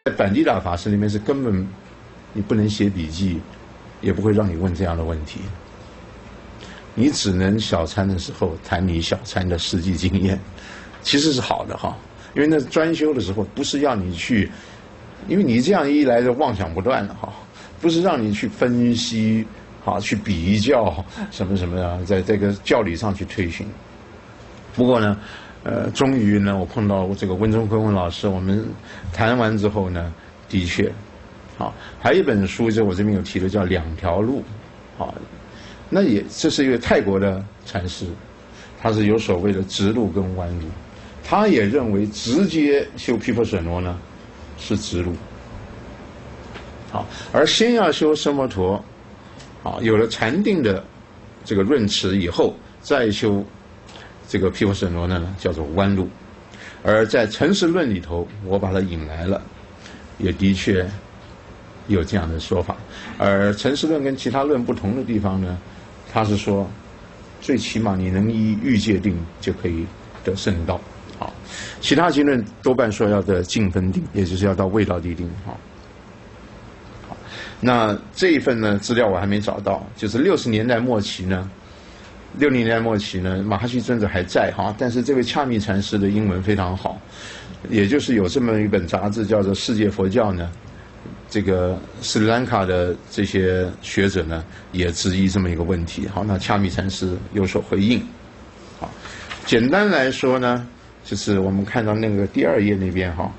在bản地大法师里面是根本你不能写笔记，也不会让你问这样的问题。你只能小参的时候谈你小参的实际经验，其实是好的哈，因为那专修的时候不是要你去，因为你这样一来就妄想不断了哈，不是让你去分析，好去比较什么什么啊，在这个教理上去推行。不过呢。终于呢，我碰到这个温中坤温老师，我们谈完之后呢，的确，好，还有一本书，就我这边有提的叫《两条路》，好，那这是一个泰国的禅师，他是有所谓的直路跟弯路，他也认为直接修毗婆舍那呢是直路，好，而先要修奢摩陀，好，有了禅定的这个润持以后，再修。这个毗婆舍那呢叫做弯路，而在诚实论里头，我把它引来了，也的确有这样的说法。而诚实论跟其他论不同的地方呢，他是说，最起码你能依欲界定就可以得圣道。好，其他经论多半说要得净分定，也就是要到味道地定。好，那这一份呢资料我还没找到，就是60年代末期呢。60年代末期呢，马哈希尊者还在哈，但是这位恰密禅师的英文非常好，也就是有这么一本杂志叫做《世界佛教》呢，这个斯里兰卡的这些学者呢也质疑这么一个问题，好，那恰密禅师有所回应。好，简单来说呢，就是我们看到那个第2页那边哈，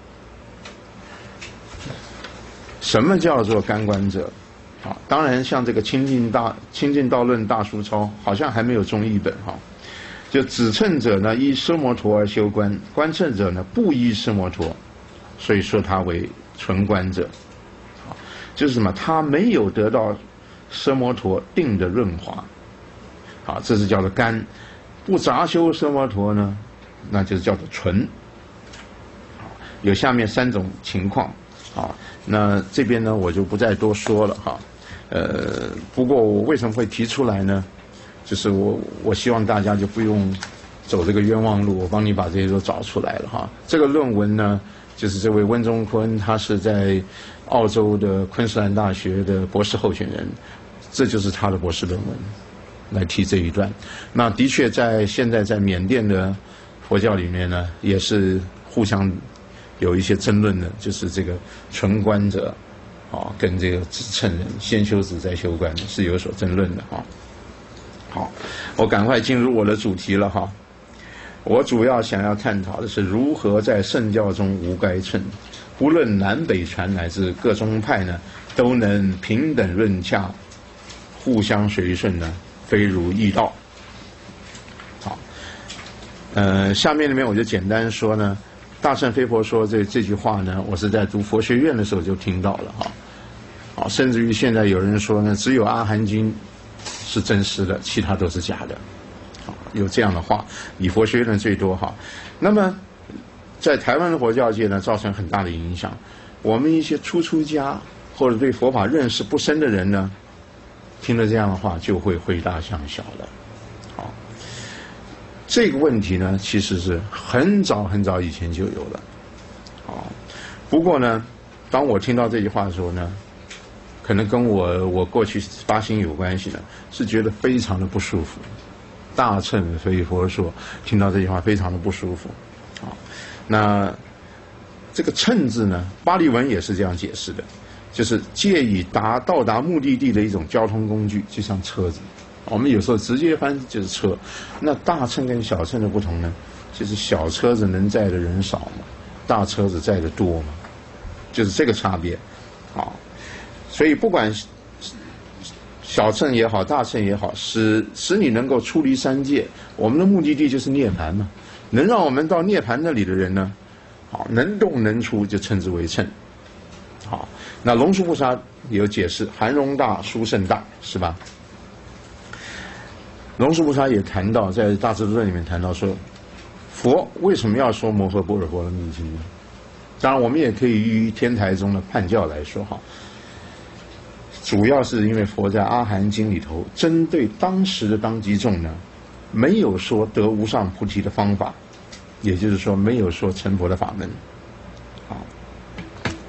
什么叫做干观者？啊，当然，像这个清净道论大书抄，好像还没有中译本哈。就只乘者呢，依奢摩陀而修观；观乘者呢，不依奢摩陀，所以说他为纯观者。啊，就是什么？他没有得到奢摩陀定的润滑。好，这是叫做干；不杂修奢摩陀呢，那就是叫做纯。有下面3种情况。啊，那这边呢，我就不再多说了哈。不过我为什么会提出来呢？就是我希望大家就不用走这个冤枉路，我帮你把这些都找出来了哈。这个论文呢，就是这位温中坤，他是在澳洲的昆士兰大学的博士候选人，这就是他的博士论文来提这一段。那的确现在在缅甸的佛教里面呢，也是互相有一些争论的，就是这个纯观者。啊，跟这个只乘人先修止再修观是有所争论的哈。好，我赶快进入我的主题了哈。我主要想要探讨的是如何在圣教中无该乘，不论南北传乃至各宗派呢，都能平等润洽，互相随顺呢，非如异道。好，下面我就简单说呢。大乘非佛说这句话呢，我是在读佛学院的时候就听到了哈，好，甚至于现在有人说呢，只有阿含经是真实的，其他都是假的，好，有这样的话，以佛学院最多哈。那么在台湾的佛教界呢，造成很大的影响。我们一些出家或者对佛法认识不深的人呢，听了这样的话就会回大向小了。好，这个问题呢，其实是很早以前就有了。好，不过呢，当我听到这句话的时候呢，可能跟我过去发心有关系呢，是觉得非常的不舒服。大乘非佛说，听到这句话非常的不舒服。好，那这个乘字呢，巴利文也是这样解释的，就是借以到达目的地的一种交通工具，就像车子。我们有时候直接翻就是车，那大乘跟小乘的不同呢，就是小车子能载的人少嘛，大车子载的多嘛，就是这个差别。好，所以不管小乘也好，大乘也好，使你能够出离三界，我们的目的地就是涅槃嘛。能让我们到涅槃那里的人呢，好，能动能出就称之为乘。好，那龙树菩萨有解释，含容大，殊胜大，是吧？龙树菩萨也谈到，在《大智度论》里面谈到说，佛为什么要说摩诃般若波罗蜜经呢？当然，我们也可以依天台宗的判教来说哈，主要是因为佛在阿含经里头，针对当时的当机众呢，没有说得无上菩提的方法，也就是说没有说成佛的法门。好，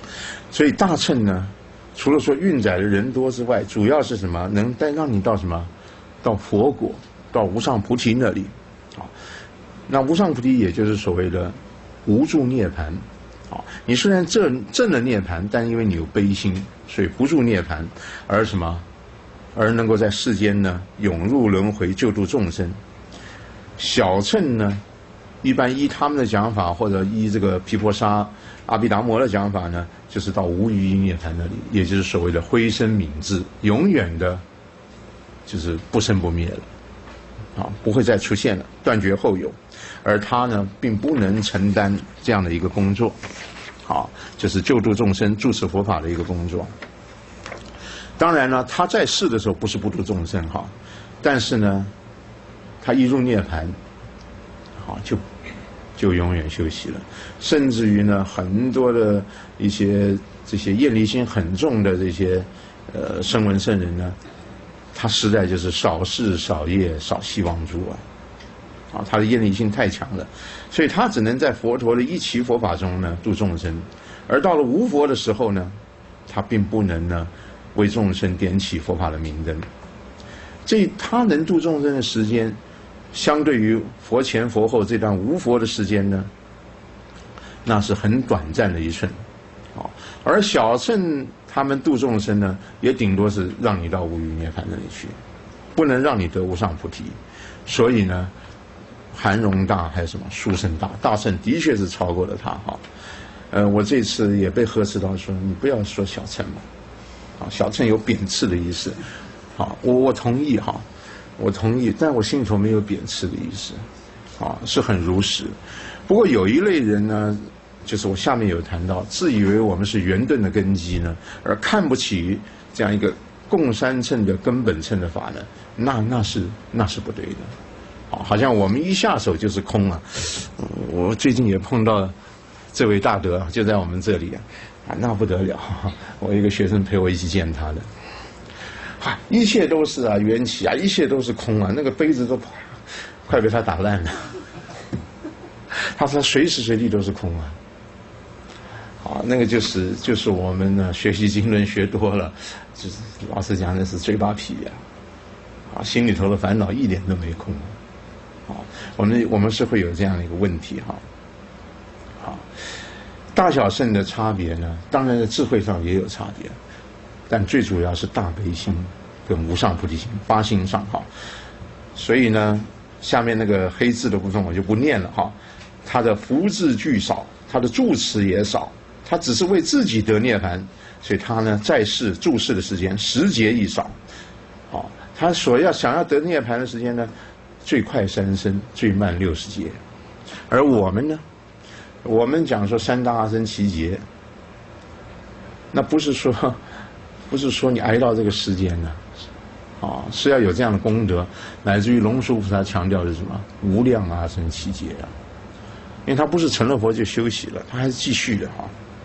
所以大乘呢，除了说运载的人多之外，主要是什么？能带让你到什么？到佛果，到无上菩提那里。啊，那无上菩提也就是所谓的无住涅槃。啊，你虽然证了涅槃，但因为你有悲心，所以不住涅槃，而什么？而能够在世间呢，涌入轮回，救度众生。小乘呢，一般依他们的讲法，或者依这个毗婆沙、阿毗达摩的讲法呢，就是到无余涅槃那里，也就是所谓的灰身泯智，永远的，就是不生不灭了，啊，不会再出现了，断绝后有。而他呢，并不能承担这样的一个工作，好，就是救度众生、住持佛法的一个工作。当然呢，他在世的时候不是不度众生哈，但是呢，他一入涅槃，好就永远休息了。甚至于呢，很多的一些这些厌离心很重的这些声闻圣人呢，他实在就是少事少业少希望住啊。啊，他的厌离性太强了，所以他只能在佛陀的一期佛法中呢度众生，而到了无佛的时候呢，他并不能呢为众生点起佛法的明灯。这他能度众生的时间，相对于佛前佛后这段无佛的时间呢，那是很短暂的一瞬。好，而小乘他们度众生呢，也顶多是让你到无余涅槃那里去，不能让你得无上菩提。所以呢，含容大还有什么殊胜大，大乘的确是超过了他哈。我这次也被呵斥到说，你不要说小乘嘛，啊，小乘有贬斥的意思。好，我同意哈，我同意，但我心里头没有贬斥的意思，啊，是很如实。不过有一类人呢，就是我下面有谈到，自以为我们是圆顿的根基呢，而看不起这样一个共三乘的根本乘的法呢，那是不对的。好像我们一下手就是空啊！我最近也碰到这位大德，就在我们这里啊，那不得了！我一个学生陪我一起见他的，一切都是啊缘起啊，一切都是空啊，那个杯子都快被他打烂了。他说随时随地都是空啊！好，那个就是我们呢学习经论学多了，就是老实讲那是嘴巴皮呀，啊，心里头的烦恼一点都没空。好，我们是会有这样的一个问题哈。好，大小乘的差别呢，当然在智慧上也有差别，但最主要是大悲心跟无上菩提心发心上哈。所以呢，下面那个黑字的部分我就不念了哈。他的福字句少，他的住持也少，他只是为自己得涅槃，所以他呢在世住世的时间10劫亦少。好，他想要得涅槃的时间呢，最快3生，最慢60劫。而我们呢，我们讲说3大阿僧祇劫，那不是说你挨到这个时间呢，啊，是要有这样的功德，乃至于龙树菩萨强调的是什么无量阿僧祇劫啊，因为他不是成了佛就休息了，他还是继续的哈。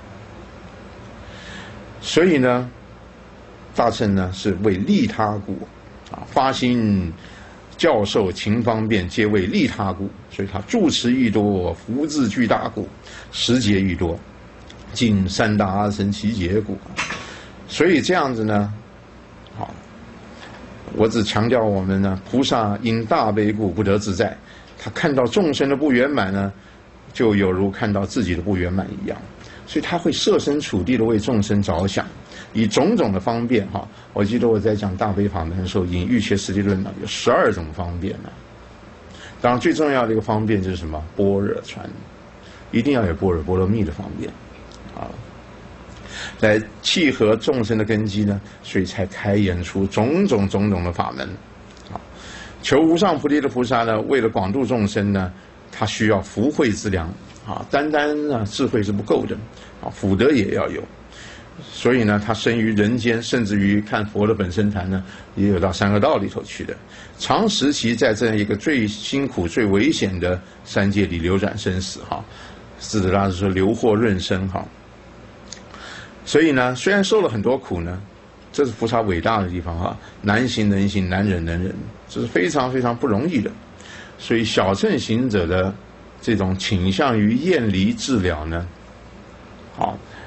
所以呢，大乘呢是为利他故啊，发心教授勤方便，皆为利他故，所以他住持愈多，福智巨大故，10劫愈多，尽3大阿僧祇劫故。所以这样子呢，好，我只强调我们呢，菩萨因大悲故不得自在，他看到众生的不圆满呢，就有如看到自己的不圆满一样，所以他会设身处地的为众生着想，以种种的方便哈。我记得我在讲大悲法门的时候，引《瑜伽师地论》有12种方便呢。当然最重要的一个方便就是什么？般若传，一定要有般若波罗蜜的方便啊，来契合众生的根基呢，所以才开演出种种的法门啊。求无上菩提的菩萨呢，为了广度众生呢，他需要福慧之粮啊，单啊智慧是不够的啊，福德也要有。所以呢，他生于人间，甚至于看佛的本身坛呢，也有到三恶道里头去的。长时期在这样一个最辛苦、最危险的3界里流转生死哈，斯子拉是说流祸润生哈。所以呢，虽然受了很多苦呢，这是菩萨伟大的地方哈，难行能行，难忍能忍，这是非常非常不容易的。所以小乘行者的这种倾向于厌离治疗呢，好。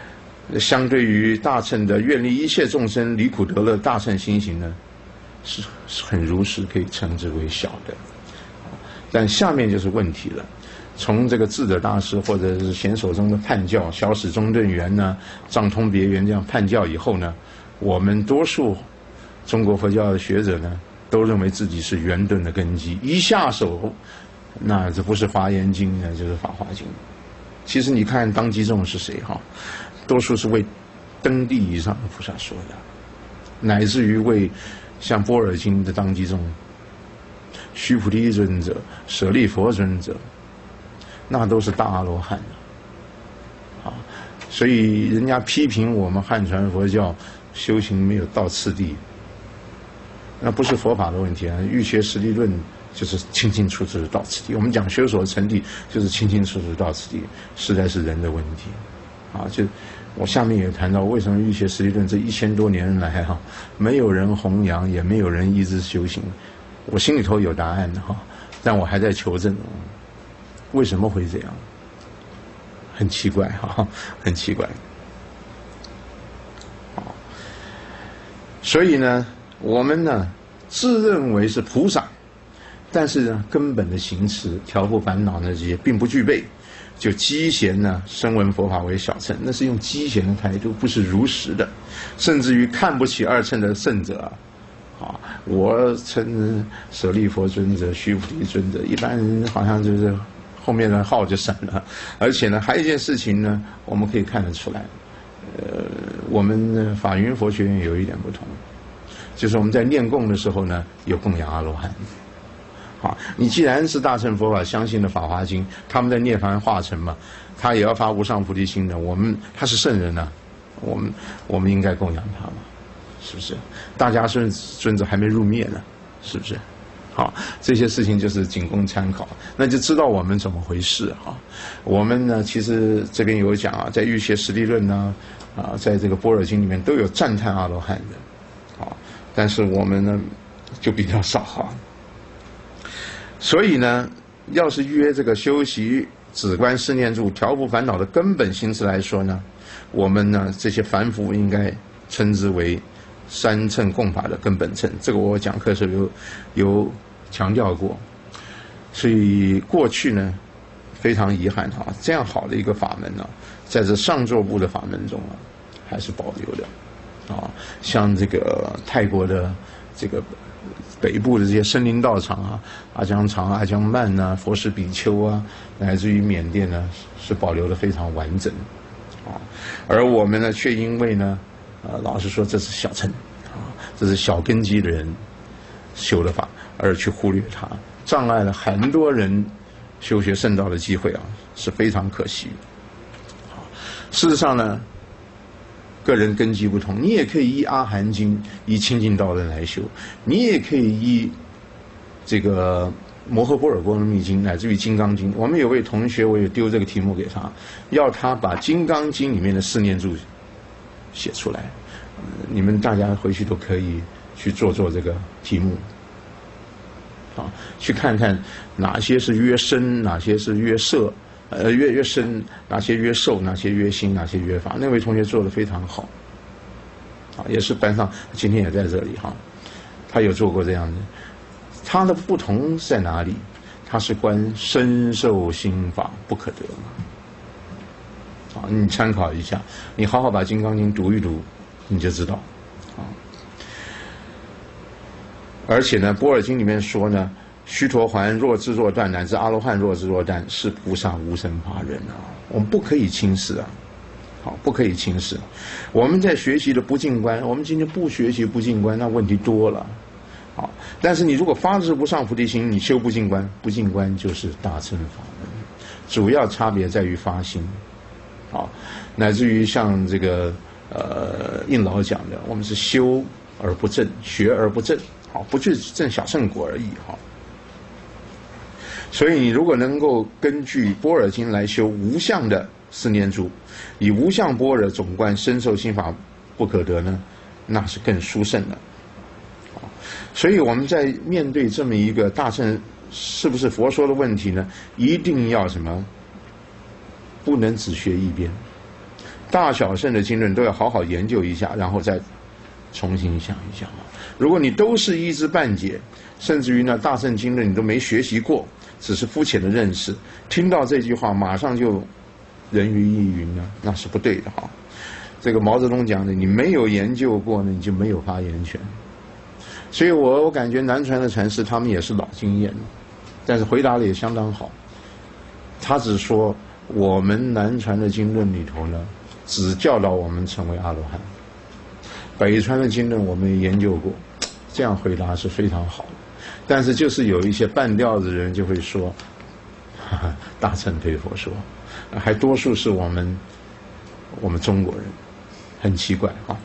相对于大乘的愿力一切众生离苦得乐大乘心行呢，是很如实可以称之为小的。但下面就是问题了。从这个智者大师或者是贤手中的判教，小史中顿圆呢、藏通别圆这样判教以后呢，我们多数中国佛教的学者呢，都认为自己是圆顿的根基，一下手，那这不是华严经呢，就是法华经。其实你看当机众是谁哈？多数是为登地以上的菩萨说的，乃至于为像般若经的当机众，须菩提尊者、舍利佛尊者，那都是大阿罗汉啊。所以人家批评我们汉传佛教修行没有到次第，那不是佛法的问题啊。欲学实力论就是清清楚楚的到此地，我们讲修所成地就是清清楚楚到此地，实在是人的问题啊。就我下面也谈到，为什么欲学实力论这1000多年来哈，没有人弘扬，也没有人一直修行。我心里头有答案哈，但我还在求证，为什么会这样？很奇怪哈，很奇怪。好，所以呢，我们呢自认为是菩萨，但是呢根本的行持、调伏烦恼呢这些并不具备，就积嫌呢声闻佛法为小乘，那是用积嫌的态度，不是如实的，甚至于看不起二乘的圣者啊，我称舍利佛尊者、须菩提尊者，一般人好像就是后面的号就闪了。而且呢，还有一件事情呢，我们可以看得出来，我们法云佛学院有一点不同，就是我们在念供的时候呢，有供养阿罗汉。好，你既然是大乘佛法相信的《法华经》，他们在涅槃化成嘛，他也要发无上菩提心的。他是圣人呢、我们应该供养他嘛，是不是？大家尊者还没入灭呢，是不是？好，这些事情就是仅供参考，那就知道我们怎么回事哈。我们呢，其实这边有讲啊，在欲学实力论呢，在这个般若经里面都有赞叹阿罗汉的，啊，但是我们呢就比较少哈。所以呢，要是约这个修习止观四念住调伏烦恼的根本心思来说呢，我们呢这些凡夫应该称之为三乘共法的根本乘，这个我讲课的时候有强调过。所以过去呢非常遗憾哈，这样好的一个法门呢，在这上座部的法门中啊还是保留的啊，像这个泰国的这个北部的这些森林道场啊，阿姜长、阿姜曼啊、佛石比丘啊，乃至于缅甸呢，是保留的非常完整啊。而我们呢，却因为呢，老实说这是小乘啊，这是小根基的人修的法，而去忽略它，障碍了很多人修学圣道的机会啊，是非常可惜的。事实上呢，个人根基不同，你也可以依阿含经、依清净道论来修，你也可以依这个摩诃般若波罗蜜经，乃至于金刚经。我们有位同学，我也丢这个题目给他，要他把金刚经里面的四念住写出来。你们大家回去都可以去做这个题目，啊，去看看哪些是约深，哪些是约摄。越深，哪些越受，哪些越心，哪些越法。那位同学做得非常好，啊，也是班上今天也在这里哈，他有做过这样的。他的不同在哪里？他是观身受心法不可得嘛，啊，你参考一下，你好好把《金刚经》读一读，你就知道，啊。而且呢，《般若经》里面说呢，须陀洹若智若断，乃至阿罗汉若智若断，是菩萨无生法忍啊！我们不可以轻视啊，好，不可以轻视。我们在学习的不净观，我们今天不学习不净观，那问题多了，好。但是你如果发自无上菩提心，你修不净观，不净观就是大乘法门，主要差别在于发心，好，乃至于像这个印老讲的，我们是修而不正，学而不正，好，不去证小乘果而已，好。所以你如果能够根据般若经来修无相的四念住，以无相般若总观身受心法不可得呢，那是更殊胜的。所以我们在面对这么一个大乘是不是佛说的问题呢，一定要什么？不能只学一边。 大小乘的经论都要好好研究一下，然后再重新想一想啊。如果你都是一知半解，甚至于呢大乘经论你都没学习过，只是肤浅的认识，听到这句话马上就人云亦云呢，那是不对的哈。这个毛泽东讲的，你没有研究过呢，你就没有发言权。所以我感觉南传的禅师他们也是老经验了，但是回答的也相当好。他只说我们南传的经论里头呢，只教导我们成为阿罗汉。北传的经论我们也研究过，这样回答是非常好的。但是就是有一些半吊子的人就会说，哈哈，大乘非佛说，还多数是我们中国人，很奇怪啊。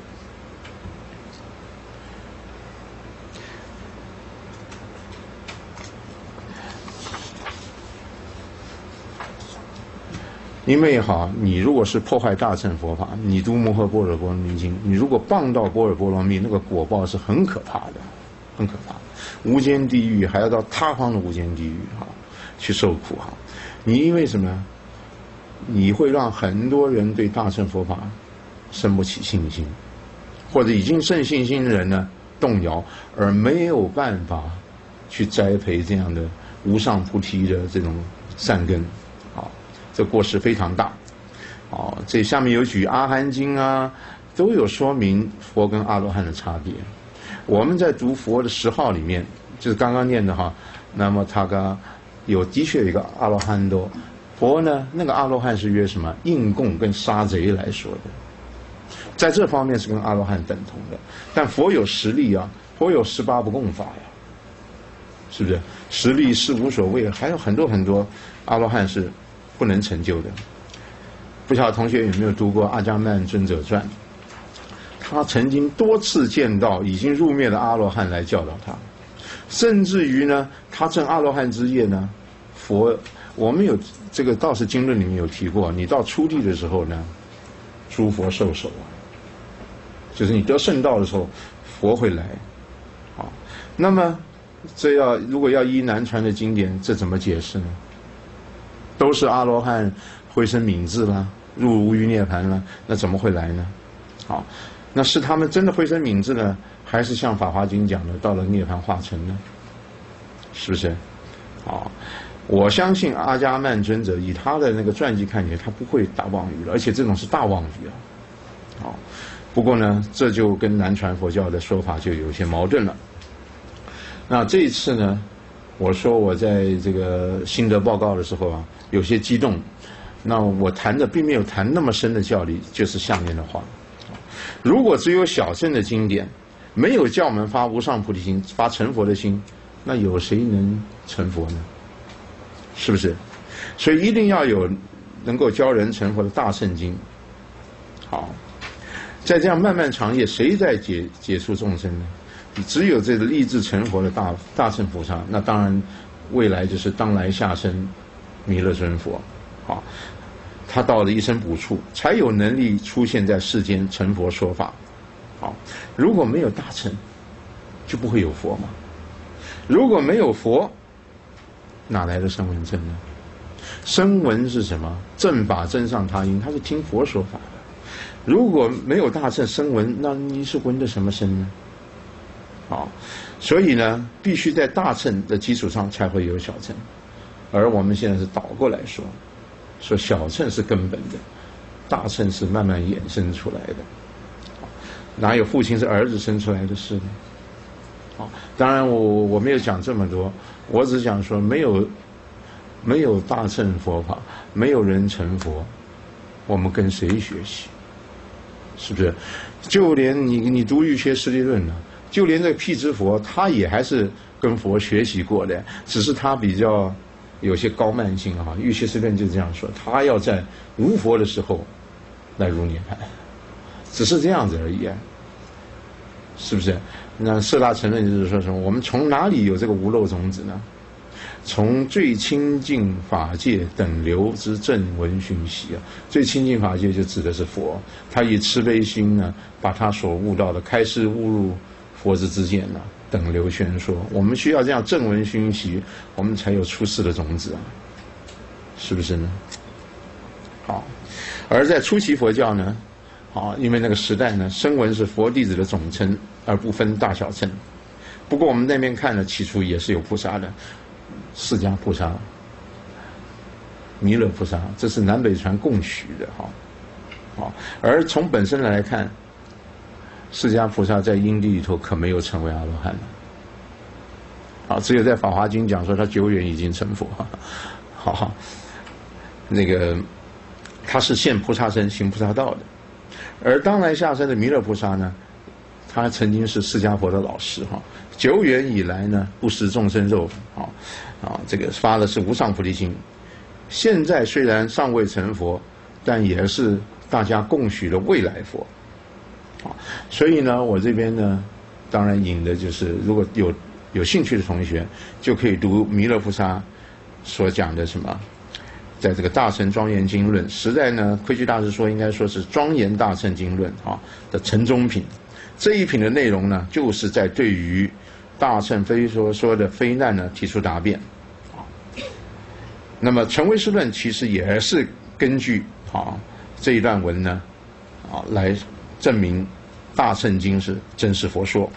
因为你如果是破坏大乘佛法，你读摩诃般若波罗蜜经，你如果傍到般若波罗蜜，那个果报是很可怕的，很可怕的，无间地狱还要到他方的无间地狱去受苦你因为什么？你会让很多人对大乘佛法生不起信心，或者已经生信心的人呢动摇，而没有办法去栽培这样的无上菩提的这种善根这过失非常大。这下面有举阿含经啊，都有说明佛跟阿罗汉的差别。我们在读佛的10号里面，就是刚刚念的那么他的确有一个阿罗汉多，佛呢那个阿罗汉是约什么？应供跟杀贼来说的，在这方面是跟阿罗汉等同的。但佛有实力佛有18不共法是不是？实力是无所谓，还有很多阿罗汉是不能成就的。不晓得同学有没有读过《阿迦曼尊者传》？他曾经多次见到已经入灭的阿罗汉来教导他，甚至于呢，他证阿罗汉之业呢，我们有这个道士经论里面有提过，你到初地的时候呢，诸佛受手就是你得圣道的时候，佛会来。那么如果要依南传的经典，这怎么解释呢？都是阿罗汉回身泯智了，入无余涅盘了，那怎么会来呢？那是他们真的回身泯智呢，还是像《法华经》讲的，到了涅盘化成呢？是不是？我相信阿迦曼尊者以他的那个传记看起来，他不会打妄语了，而且这种是大妄语不过呢，这就跟南传佛教的说法就有些矛盾了。那这一次呢，我说我在这个心得报告的时候有些激动。那我谈的并没有谈那么深的教理，就是下面的话。如果只有小乘的经典，没有教我们发无上菩提心，发成佛的心，那有谁能成佛呢？是不是？所以一定要有能够教人成佛的大乘经。在这样漫漫长夜，谁在解除众生呢？只有这个立志成佛的大乘菩萨，那当然未来就是当来下生弥勒尊佛。他到了一生补处，才有能力出现在世间成佛说法。如果没有大乘，就不会有佛嘛。如果没有佛，哪来的声闻正呢？声闻是什么？正法真上他因，他是听佛说法的。如果没有大乘声闻，那你是闻的什么声呢？所以呢，必须在大乘的基础上才会有小乘。而我们现在是倒过来说小乘是根本的，大乘是慢慢衍生出来的。哪有父亲是儿子生出来的事呢？当然我没有讲这么多，我只讲说没有大乘佛法，没有人成佛，我们跟谁学习？是不是？就连你读瑜伽师地论呢，就连这个辟支佛，他也还是跟佛学习过的，只是他比较有些高慢性瑜伽师论就这样说，他要在无佛的时候来入涅槃，只是这样子而已是不是？那四大承认就是说什么？我们从哪里有这个无漏种子呢？从最清净法界等流之正闻熏习最清净法界就指的是佛，他以慈悲心呢，把他所悟到的开示悟入佛之知见等流宣说。我们需要这样正闻熏习，我们才有出世的种子是不是呢？而在初期佛教呢， 因为那个时代呢，声闻是佛弟子的总称，而不分大小乘。不过我们那边看呢，起初也是有菩萨的，释迦菩萨、弥勒菩萨，这是南北传共许的而从本身来看，释迦菩萨在因地里头可没有成为阿罗汉只有在《法华经》讲说他久远已经成佛那个他是现菩萨身行菩萨道的。而当来下生的弥勒菩萨呢，他曾经是释迦佛的老师久远以来呢，不食众生肉这个发的是无上菩提心。现在虽然尚未成佛，但也是大家共许的未来佛所以呢，我这边呢，当然引的就是，如果有兴趣的同学，就可以读弥勒菩萨所讲的什么。在这个《大乘庄严经论》，实在呢，窥基大师说应该说是《庄严大乘经论》的承中品。这一品的内容呢，就是在对于大乘非说的非难呢提出答辩那么《成唯识论》其实也是根据这一段文呢来证明大乘经是真实佛说。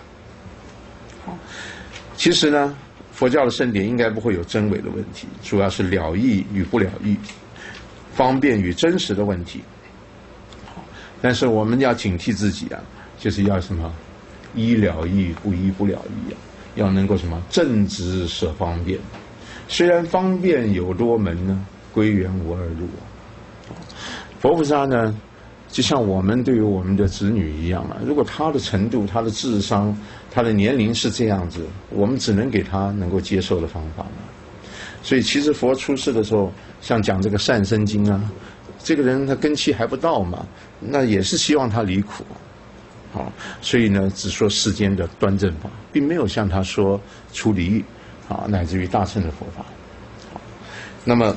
其实呢，佛教的圣典应该不会有真伪的问题，主要是了义与不了义，方便与真实的问题。但是我们要警惕自己就是要什么依了义不依不了义要能够什么正直舍方便。虽然方便有多门呢，归元无二路佛菩萨呢，就像我们对于我们的子女一样如果他的程度、他的智商、他的年龄是这样子，我们只能给他能够接受的方法所以其实佛出世的时候，像讲这个善生经这个人他根器还不到嘛，那也是希望他离苦所以呢，只说世间的端正法，并没有像他说出离欲乃至于大乘的佛法那么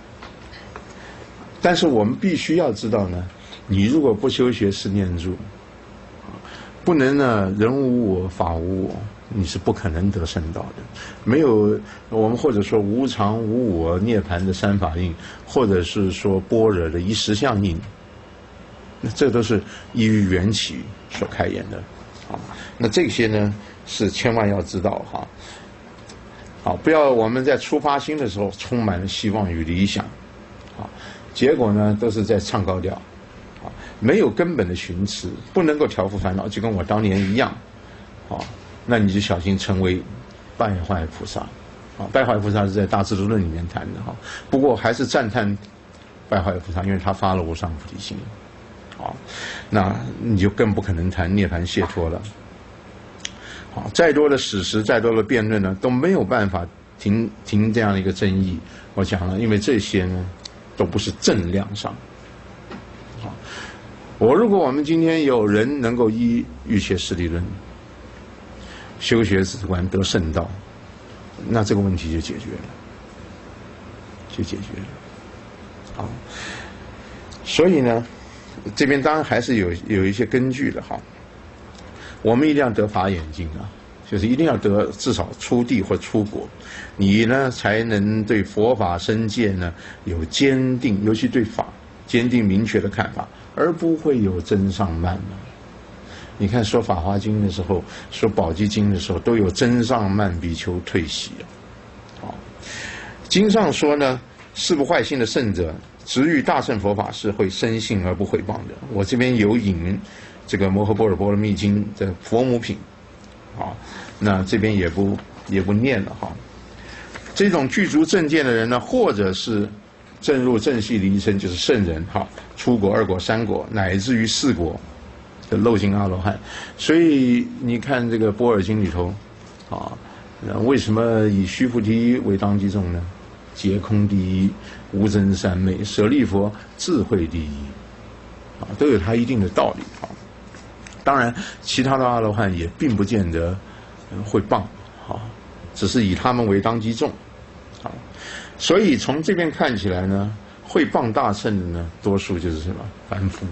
但是我们必须要知道呢，你如果不修学十念住不能呢人无我法无我，你是不可能得圣道的。没有我们或者说无常无我涅槃的三法印，或者是说般若的一实相印，那这都是依于缘起所开演的那这些呢是千万要知道不要我们在出发心的时候充满了希望与理想结果呢都是在唱高调没有根本的寻持，不能够调伏烦恼，就跟我当年一样那你就小心成为败坏菩萨败坏菩萨是在大智度论里面谈的不过还是赞叹败坏菩萨，因为他发了无上菩提心那你就更不可能谈涅槃解脱了再多的史实，再多的辩论呢，都没有办法停这样的一个争议。我讲了，因为这些呢，都不是正量上。如果我们今天有人能够依瑜伽师理论修学止观得圣道，那这个问题就解决了。所以呢，这边当然还是有一些根据的我们一定要得法眼净就是一定要得至少出地或出国，你呢才能对佛法深界呢有坚定，尤其对法坚定明确的看法，而不会有增上慢你看说《法华经》的时候，说《宝积经》的时候，都有增上慢比丘退席经上说呢，誓不坏心的圣者，直遇大乘佛法是会深信而不毁谤的。我这边有引这个《摩诃般若波罗蜜经》的佛母品那这边也不念了这种具足正见的人呢，或者是正入正系离生，就是圣人出国、二果、三果，乃至于四果的漏尽阿罗汉。所以你看这个般若经里头为什么以须菩提为当机众呢？皆空第一，无真三昧，舍利弗智慧第一都有它一定的道理当然其他的阿罗汉也并不见得会谤只是以他们为当机众所以从这边看起来呢，会谤大乘的呢，多数就是什么凡夫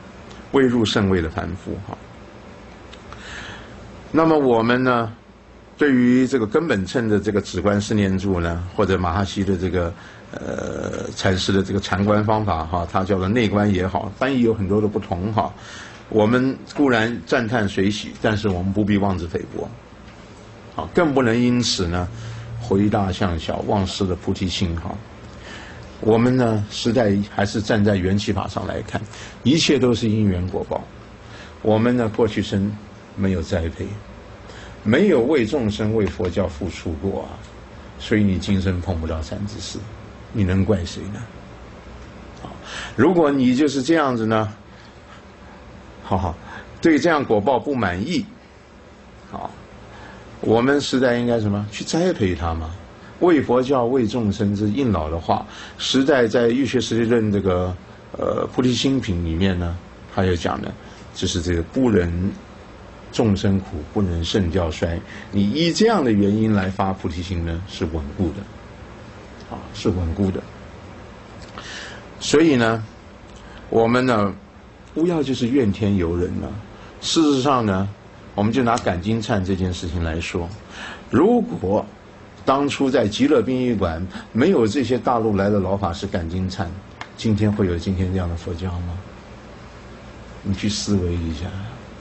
未入圣位的凡夫那么我们呢， 对于这个根本称的这个止观四念住呢，或者马哈希的这个禅师的这个禅观方法哈，它叫做内观也好，翻译有很多的不同哈。我们固然赞叹随喜，但是我们不必妄自菲薄，啊，更不能因此呢回大向小，忘失了菩提心哈。我们呢，实在还是站在缘起法上来看，一切都是因缘果报。我们呢，过去生没有栽培，没有为众生、为佛教付出过啊，所以你今生碰不到善知识，你能怪谁呢？啊，如果你就是这样子呢，好，对这样果报不满意，好，我们实在应该什么？去栽培它嘛。为佛教、为众生之应老的话，实在在《欲学实地论》这个菩提心品里面呢，他有讲的，就是这个不忍众生苦，不能胜教衰。你依这样的原因来发菩提心呢，是稳固的，啊，是稳固的。所以呢，我们呢，不要就是怨天尤人了。事实上呢，我们就拿赶经忏这件事情来说，如果当初在极乐殡仪馆没有这些大陆来的老法师赶经忏，今天会有今天这样的佛教吗？你去思维一下，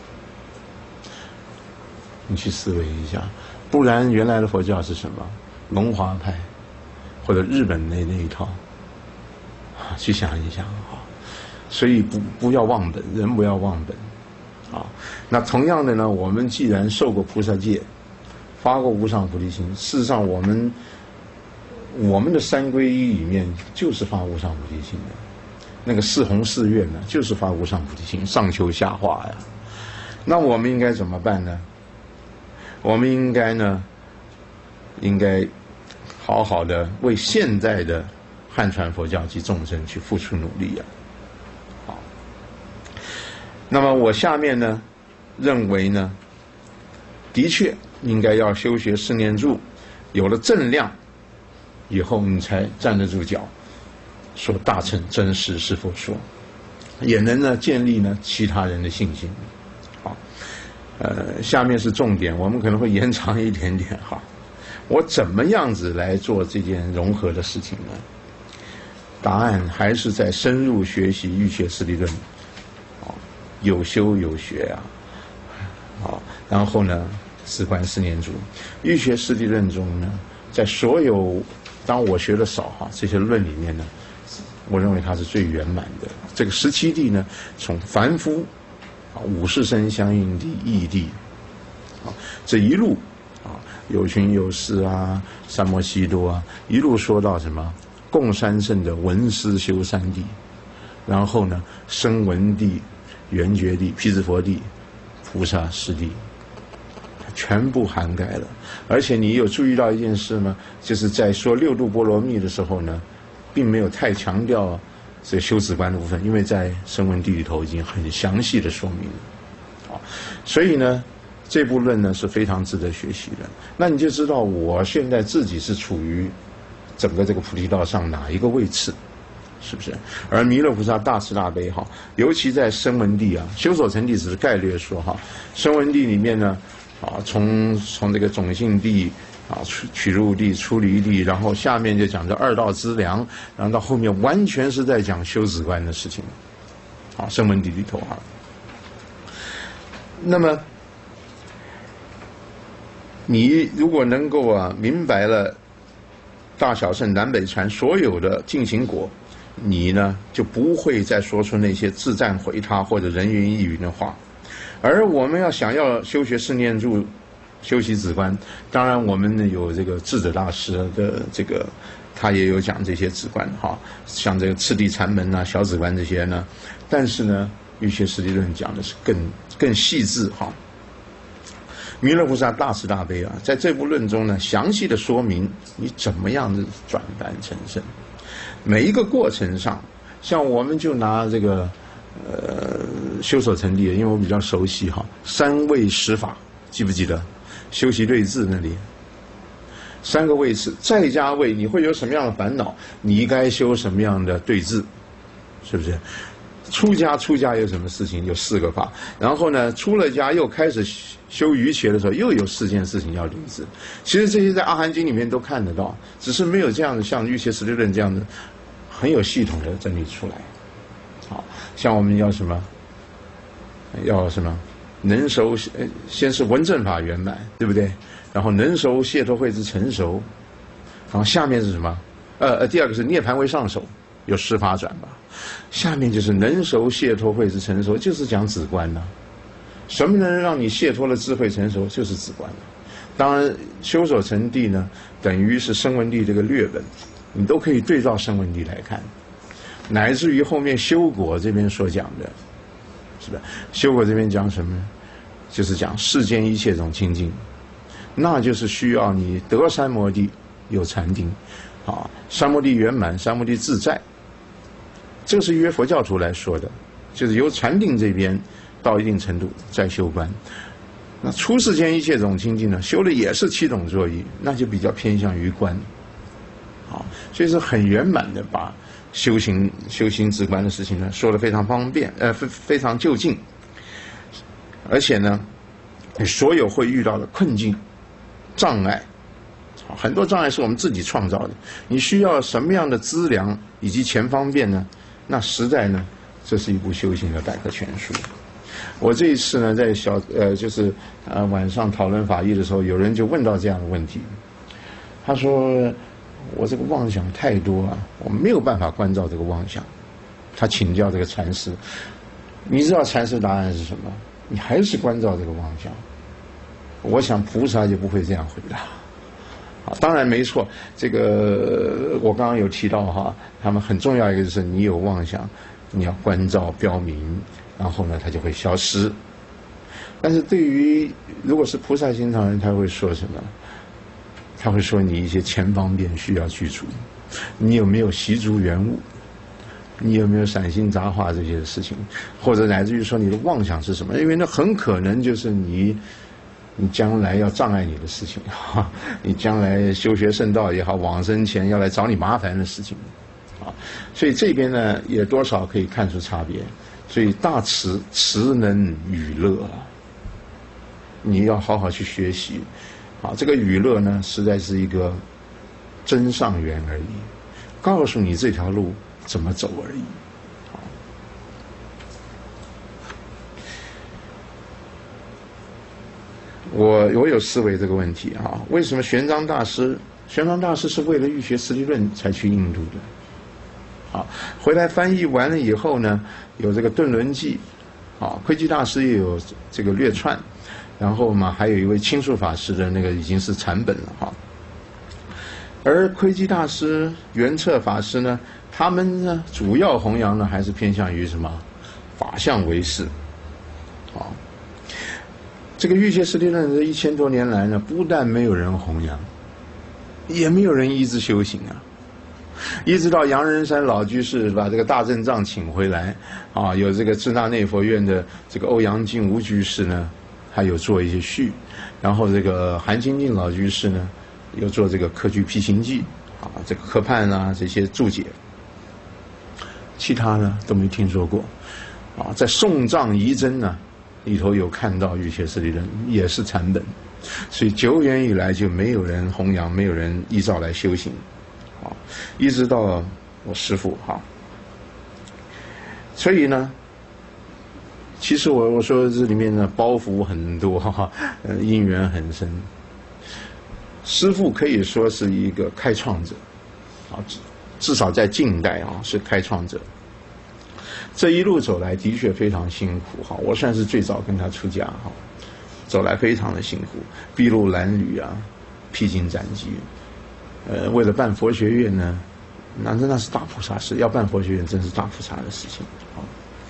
不然原来的佛教是什么？龙华派或者日本那一套，去想一想啊。所以不要忘本，人不要忘本啊。那同样的呢，我们既然受过菩萨戒，发过无上菩提心，事实上我们的三皈依里面就是发无上菩提心的，那个四弘誓愿呢，就是发无上菩提心，上求下化呀。那我们应该怎么办呢？我们应该好好的为现在的汉传佛教及众生去付出努力呀。好，那么我下面呢，认为呢，的确应该要修学四念住，有了正量以后，你才站得住脚，说大乘真实是否说，也能呢建立呢其他人的信心。好，下面是重点，我们可能会延长一点点哈。我怎么样子来做这件融合的事情呢？答案还是在深入学习欲学实地论，有修有学啊，好，然后呢，止观四念住，欲学实地论中呢，在所有当我学的少哈这些论里面呢，我认为它是最圆满的。这个17地呢，从凡夫啊五识身相应地、义地啊这一路啊有群有事啊、三摩悉多啊，一路说到什么共三圣的闻思修三地，然后呢声闻地、缘觉地、辟支佛地、菩萨师地，全部涵盖了。而且你有注意到一件事吗？就是在说六度波罗蜜的时候呢，并没有太强调这修止观的部分，因为在声闻地里头已经很详细的说明了。所以呢，这部论呢是非常值得学习的。那你就知道我现在自己是处于整个这个菩提道上哪一个位置，是不是？而弥勒菩萨大慈大悲哈，尤其在声闻地啊，修所成地只是概略说哈，声闻地里面呢，啊，从这个种性地啊、取入地、出离地，然后下面就讲这二道资粮，然后到后面完全是在讲修止观的事情，啊，声闻地里头啊。那么你如果能够啊明白了大小乘南北传所有的进行果，你呢就不会再说出那些自赞毁他或者人云亦云的话。而我们想要修学四念住、修习止观，当然我们呢有这个智者大师的这个，他也有讲这些止观哈，像这个次第禅门啊、小止观这些呢，但是呢，欲学实地论讲的是更细致哈。弥勒菩萨大慈大悲啊，在这部论中呢，详细的说明你怎么样子转凡成圣，每一个过程上，像我们就拿这个修所成地，因为我比较熟悉哈，三位十法记不记得？修习对治那里3个位次，在家位你会有什么样的烦恼，你该修什么样的对治，是不是？ 出家有什么事情？有4个法。然后呢，出了家又开始修瑜伽的时候，又有4件事情要理知。其实这些在《阿含经》里面都看得到，只是没有这样的像《瑜伽师地论》这样的很有系统的整理出来。好，像我们要什么？要什么？能熟先是闻正法圆满，对不对？然后能熟解脱慧之成熟，然后下面是什么？第2个是涅槃为上首，有10法转吧。下面就是能熟解脱慧之成熟，就是讲止观了。什么能让你解脱了智慧成熟，就是止观了。当然，修手成地呢，等于是声闻地这个略本，你都可以对照声闻地来看，乃至于后面修果这边所讲的，是吧？修果这边讲什么呢？就是讲世间一切种清净，那就是需要你得三摩地，有禅定，啊，三摩地圆满，三摩地自在。这个是约佛教徒来说的，就是由禅定这边到一定程度再修观。那出世间一切种清净呢，修的也是7种作意，那就比较偏向于观，啊，所以是很圆满的把修行止观的事情呢说得非常方便，非常就近，而且呢，你所有会遇到的困境、障碍，很多障碍是我们自己创造的，你需要什么样的资粮以及前方便呢？那实在呢，这是一部修行的百科全书。我这一次呢，在晚上讨论法义的时候，有人就问到这样的问题，他说我这个妄想太多啊，我没有办法关照这个妄想。他请教这个禅师，你知道禅师答案是什么？你还是关照这个妄想。我想菩萨就不会这样回答。当然没错，这个我刚刚有提到哈，他们很重要一个就是你有妄想，你要关照标明，然后呢它就会消失。但是对于如果是菩萨心肠人，他会说什么？他会说你一些前方便需要去除，你有没有习足缘物？你有没有散心杂化这些事情？或者乃至于说你的妄想是什么？因为那很可能就是你将来要障碍你的事情，你将来修学圣道也好，往生前要来找你麻烦的事情，啊，所以这边呢也多少可以看出差别。所以大慈能娱乐，你要好好去学习，啊，这个娱乐呢实在是一个真上缘而已，告诉你这条路怎么走而已。我有思维这个问题啊，为什么玄奘大师是为了欲学实地论才去印度的？啊，回来翻译完了以后呢，有这个顿轮记，啊，窥基大师也有这个略串，然后嘛还有一位青树法师的那个已经是残本了哈。而窥基大师、圆彻法师呢，他们呢主要弘扬呢还是偏向于什么法相为事，啊。这个欲界实地论这1000多年来呢，不但没有人弘扬，也没有人一直修行啊。一直到杨仁山老居士把这个大正藏请回来，啊，有这个支那内佛院的这个欧阳靖无居士呢，还有做一些序，然后这个韩清净老居士呢，有做这个科举辟行记，啊，这个科判啊这些注解，其他呢都没听说过，啊，在宋藏遗珍呢。里头有看到欲界实地论也是残本，所以久远以来就没有人弘扬，没有人依照来修行，啊，一直到我师父哈。所以呢，其实我说这里面呢包袱很多哈，因缘很深。师父可以说是一个开创者，啊，至少在近代啊是开创者。这一路走来的确非常辛苦哈，我算是最早跟他出家哈，走来非常的辛苦，筚路蓝缕啊，披荆斩棘，为了办佛学院呢，那是大菩萨事，要办佛学院真是大菩萨的事情啊。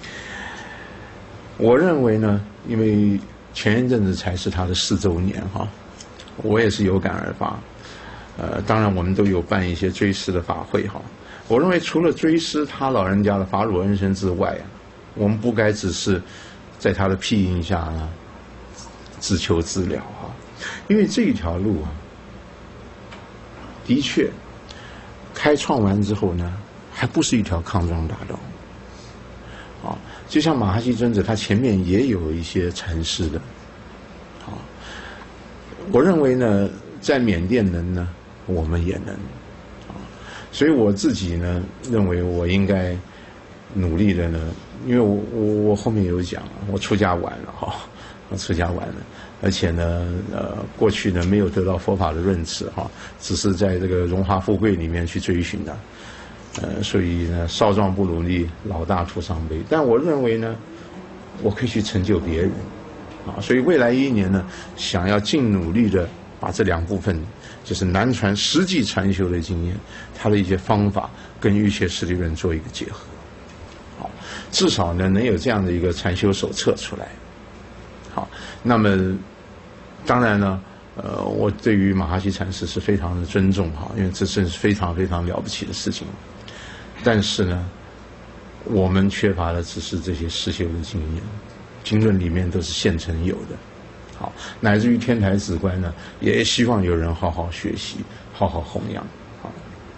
我认为呢，因为前一阵子才是他的4周年哈，我也是有感而发，当然我们都有办一些追思的法会哈。我认为除了追思他老人家的法乳恩深之外啊，我们不该只是在他的庇荫下呢自求自了啊，因为这一条路啊，的确开创完之后呢，还不是一条康庄大道啊。 就像马哈希尊者，他前面也有一些禅师的，好，我认为呢，在缅甸能呢，我们也能，啊，所以我自己呢，认为我应该努力的呢，因为我后面有讲，我出家晚了哈，我出家晚了，而且呢，过去呢没有得到佛法的认识哈，只是在这个荣华富贵里面去追寻的。所以呢，少壮不努力，老大徒伤悲。但我认为呢，我可以去成就别人，啊，所以未来1年呢，想要尽努力的把这2部分，就是南传实际禅修的经验，它的一些方法，跟瑜伽师理论做一个结合，好，至少呢能有这样的一个禅修手册出来，好，那么当然呢。我对于马哈希禅师是非常的尊重哈，因为这真是非常非常了不起的事情。但是呢，我们缺乏的只是这些实修的经验，经论里面都是现成有的。好，乃至于天台止观呢，也希望有人好好学习，好好弘扬。好，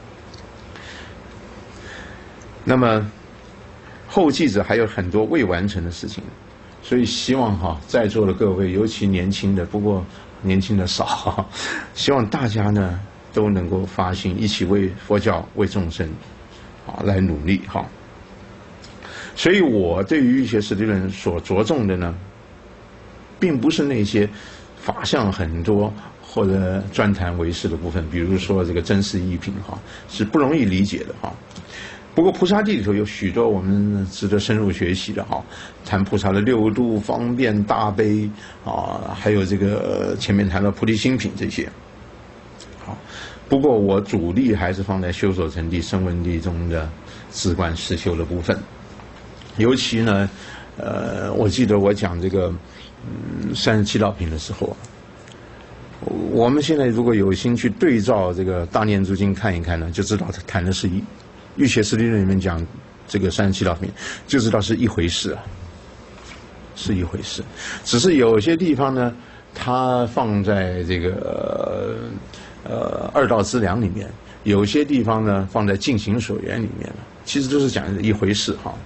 那么后继者还有很多未完成的事情，所以希望哈在座的各位，尤其年轻的，不过年轻的少，希望大家呢都能够发心，一起为佛教、为众生，啊来努力哈。所以我对于瑜伽师理论所着重的呢，并不是那些法相很多或者专谈唯识的部分，比如说这个真实义品哈，是不容易理解的哈。不过菩萨地里头有许多我们值得深入学习的哈，谈菩萨的6度、方便、大悲啊，还有这个前面谈到菩提心品这些。好，不过我主力还是放在修所成地、声闻地中的止观实修的部分。尤其呢，我记得我讲这个37道品的时候，我们现在如果有心去对照这个大念珠经看一看呢，就知道它谈的是瑜伽师理论里面讲这个37道品，就知道是一回事啊，是一回事。只是有些地方呢，它放在这个二道资粮里面，有些地方呢放在净行所缘里面了，其实都是讲一回事哈。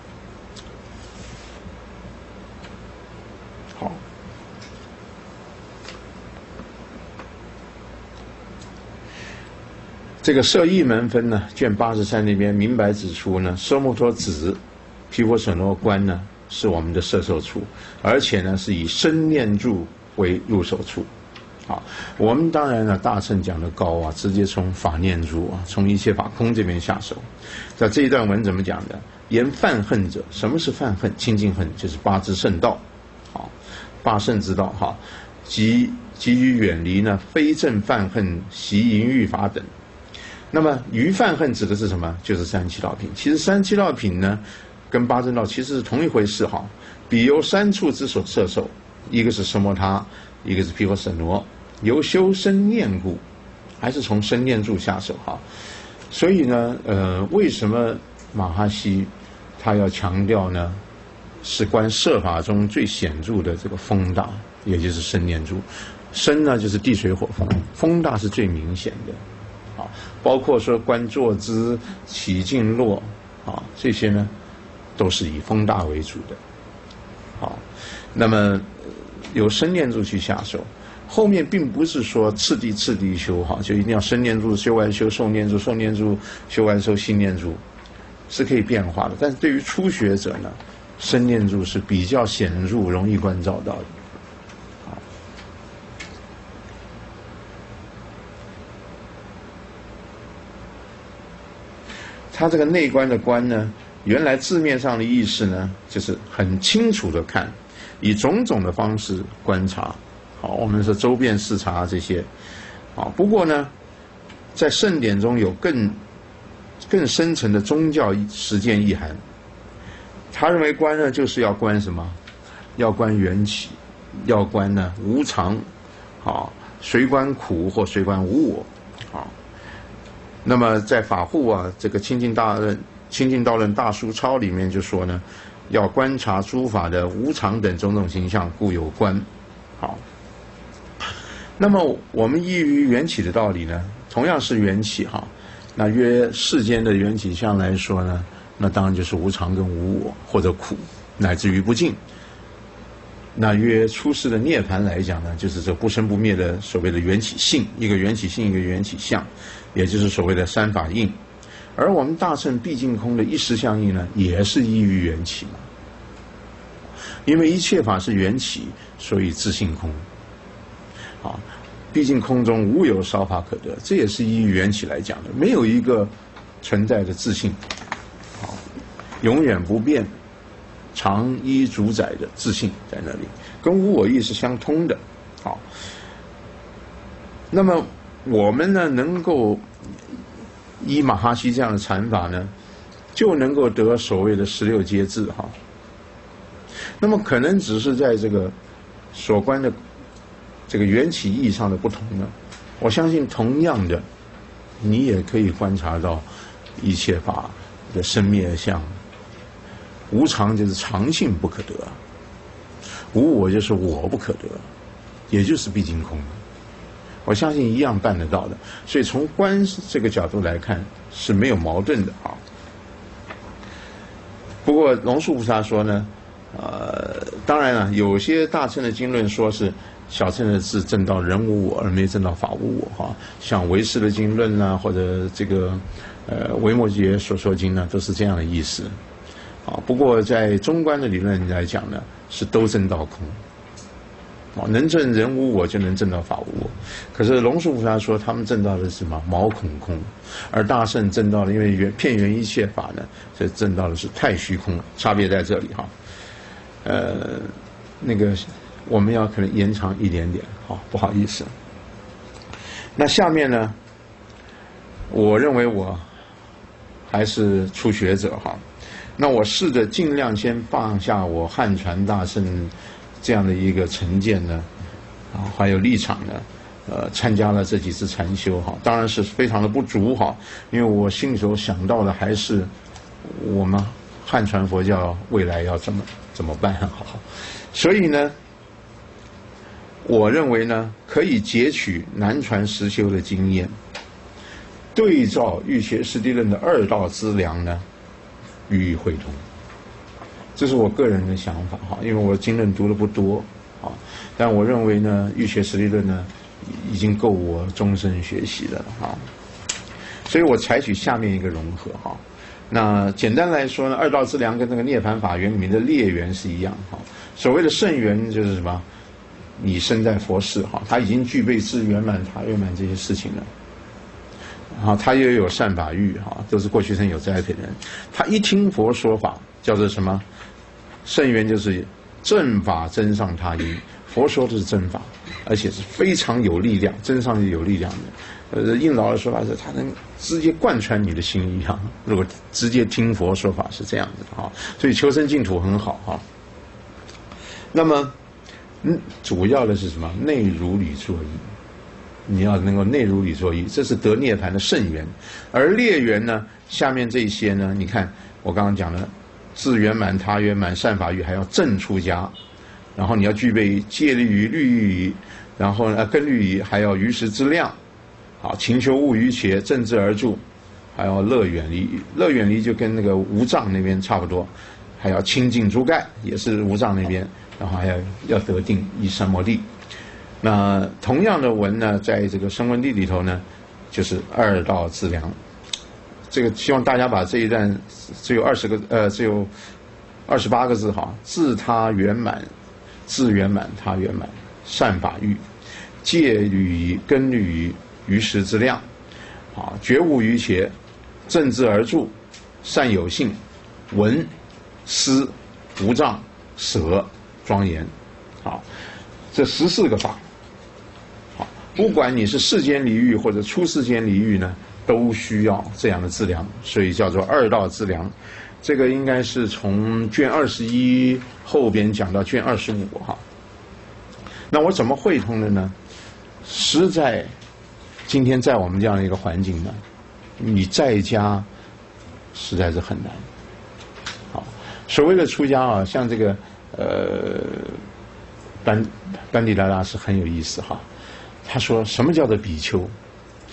好。这个摄义门分呢，卷83那边明白指出呢，奢摩陀子、毗婆舍那观呢是我们的摄受处，而且呢是以身念住为入手处。好，我们当然呢大乘讲的高啊，直接从法念住啊，从一切法空这边下手。在这一段文怎么讲的？言犯恨者，什么是犯恨？清净恨就是8支圣道，好，8圣之道哈，即于远离呢非正犯恨、习淫欲法等。那么余犯恨指的是什么？就是37道品。其实37道品呢，跟8正道其实是同一回事哈。彼由3处之所摄受，一个是奢摩他，一个是毗婆舍那，由修身念故，还是从身念住下手哈。所以呢，为什么马哈希他要强调呢？是观摄法中最显著的这个风大，也就是身念住。身呢就是地水火风，风大是最明显的。啊，包括说观坐姿、起静落，啊，这些呢，都是以风大为主的。好，那么由身念住去下手，后面并不是说次第修哈，就一定要身念住修完修受念住，受念住修完修心念住，是可以变化的。但是对于初学者呢，身念住是比较显著、容易关照到的。他这个内观的观呢，原来字面上的意思呢，就是很清楚的看，以种种的方式观察。好，我们说周遍视察这些。好，不过呢，在圣典中有更深层的宗教实践意涵。他认为观呢，就是要观什么？要观缘起，要观呢无常。好，随观苦或随观无我。好。那么在法护啊，这个清净道论大书钞里面就说呢，要观察诸法的无常等种种形象，故有观。好，那么我们依于缘起的道理呢，同样是缘起哈。那约世间的缘起相来说呢， 那当然就是无常跟无我，或者苦，乃至于不净。那约出世的涅槃来讲呢，就是这不生不灭的所谓的缘起性，一个缘起性，一个缘起相，也就是所谓的三法印。而我们大乘毕竟空的一时相应呢，也是依于缘起嘛。因为一切法是缘起，所以自性空。啊，毕竟空中无有少法可得，这也是依于缘起来讲的，没有一个存在的自性，啊，永远不变。常依主宰的自性在那里，跟无我意是相通的。好，那么我们呢，能够依马哈希这样的禅法呢，就能够得所谓的16阶智哈。那么可能只是在这个所观的这个缘起意义上的不同呢，我相信同样的，你也可以观察到一切法的生灭相。无常就是常性不可得，无我就是我不可得，也就是毕竟空。我相信一样办得到的，所以从观这个角度来看是没有矛盾的啊。不过龙树菩萨说呢，当然了，有些大乘的经论说是小乘的是证到人无我而没证到法无我哈，像唯识的经论啊，或者这个维摩诘所说经呢，都是这样的意思。啊，不过在中观的理论来讲呢，是都证到空。啊，能证人无我就能证到法无我。可是龙树菩萨说，他们证到的是什么？毛孔空，而大乘证到了，因为片缘一切法呢，所以证到的是太虚空，差别在这里哈。那个我们要可能延长一点点，好，不好意思。那下面呢，我认为我还是初学者哈。那我试着尽量先放下我汉传大乘这样的一个成见呢，啊，还有立场呢，参加了这几次禅修哈，当然是非常的不足哈，因为我心里所想到的还是我们汉传佛教未来要怎么办好，所以呢，我认为呢，可以截取南传实修的经验，对照玉学师地论的二道资粮呢，予以会通，这是我个人的想法哈，因为我经论读的不多啊，但我认为呢，玉学实力论呢，已经够我终身学习的了哈，所以我采取下面一个融合哈。那简单来说呢，二道资粮跟那个涅槃法缘里面的列缘是一样哈。所谓的圣缘就是什么？你身在佛世哈，他已经具备智圆满、他圆满这些事情了。啊，他也有善法欲哈，都是过去生有栽培的人。他一听佛说法，叫做什么？圣缘就是正法真上他因。佛说的是真法，而且是非常有力量，真上是有力量的。印老的说法是，他能直接贯穿你的心一样。如果直接听佛说法是这样子的哈，所以求生净土很好哈。那么，主要的是什么？内如理作意。你要能够内如理作意，这是得涅槃的圣缘。而列缘呢，下面这些呢，你看我刚刚讲了，智圆满、他圆满、善法欲，还要正出家，然后你要具备戒律仪、律仪，然后呢根律仪，还要于时之量，好，勤求勿逾且，正知而住，还要乐远离。乐远离就跟那个无障那边差不多，还要清净诸盖，也是无障那边，然后还要得定依三摩地。那同样的文呢，在这个声闻地里头呢，就是二道资粮。这个希望大家把这一段只有28个字哈，自他圆满，自圆满他圆满，善法欲，戒律仪、根律仪、于时之量，啊，觉悟于且，正知而住，善有性，闻、思、无障、舍、庄严，好，这14个法。不管你是世间离欲或者出世间离欲呢，都需要这样的资粮，所以叫做二道资粮。这个应该是从卷21后边讲到卷25哈。那我怎么汇通的呢？实在今天在我们这样的一个环境呢，你在家实在是很难。好，所谓的出家啊，像这个班底拉拉是很有意思哈。他说什么叫做比丘？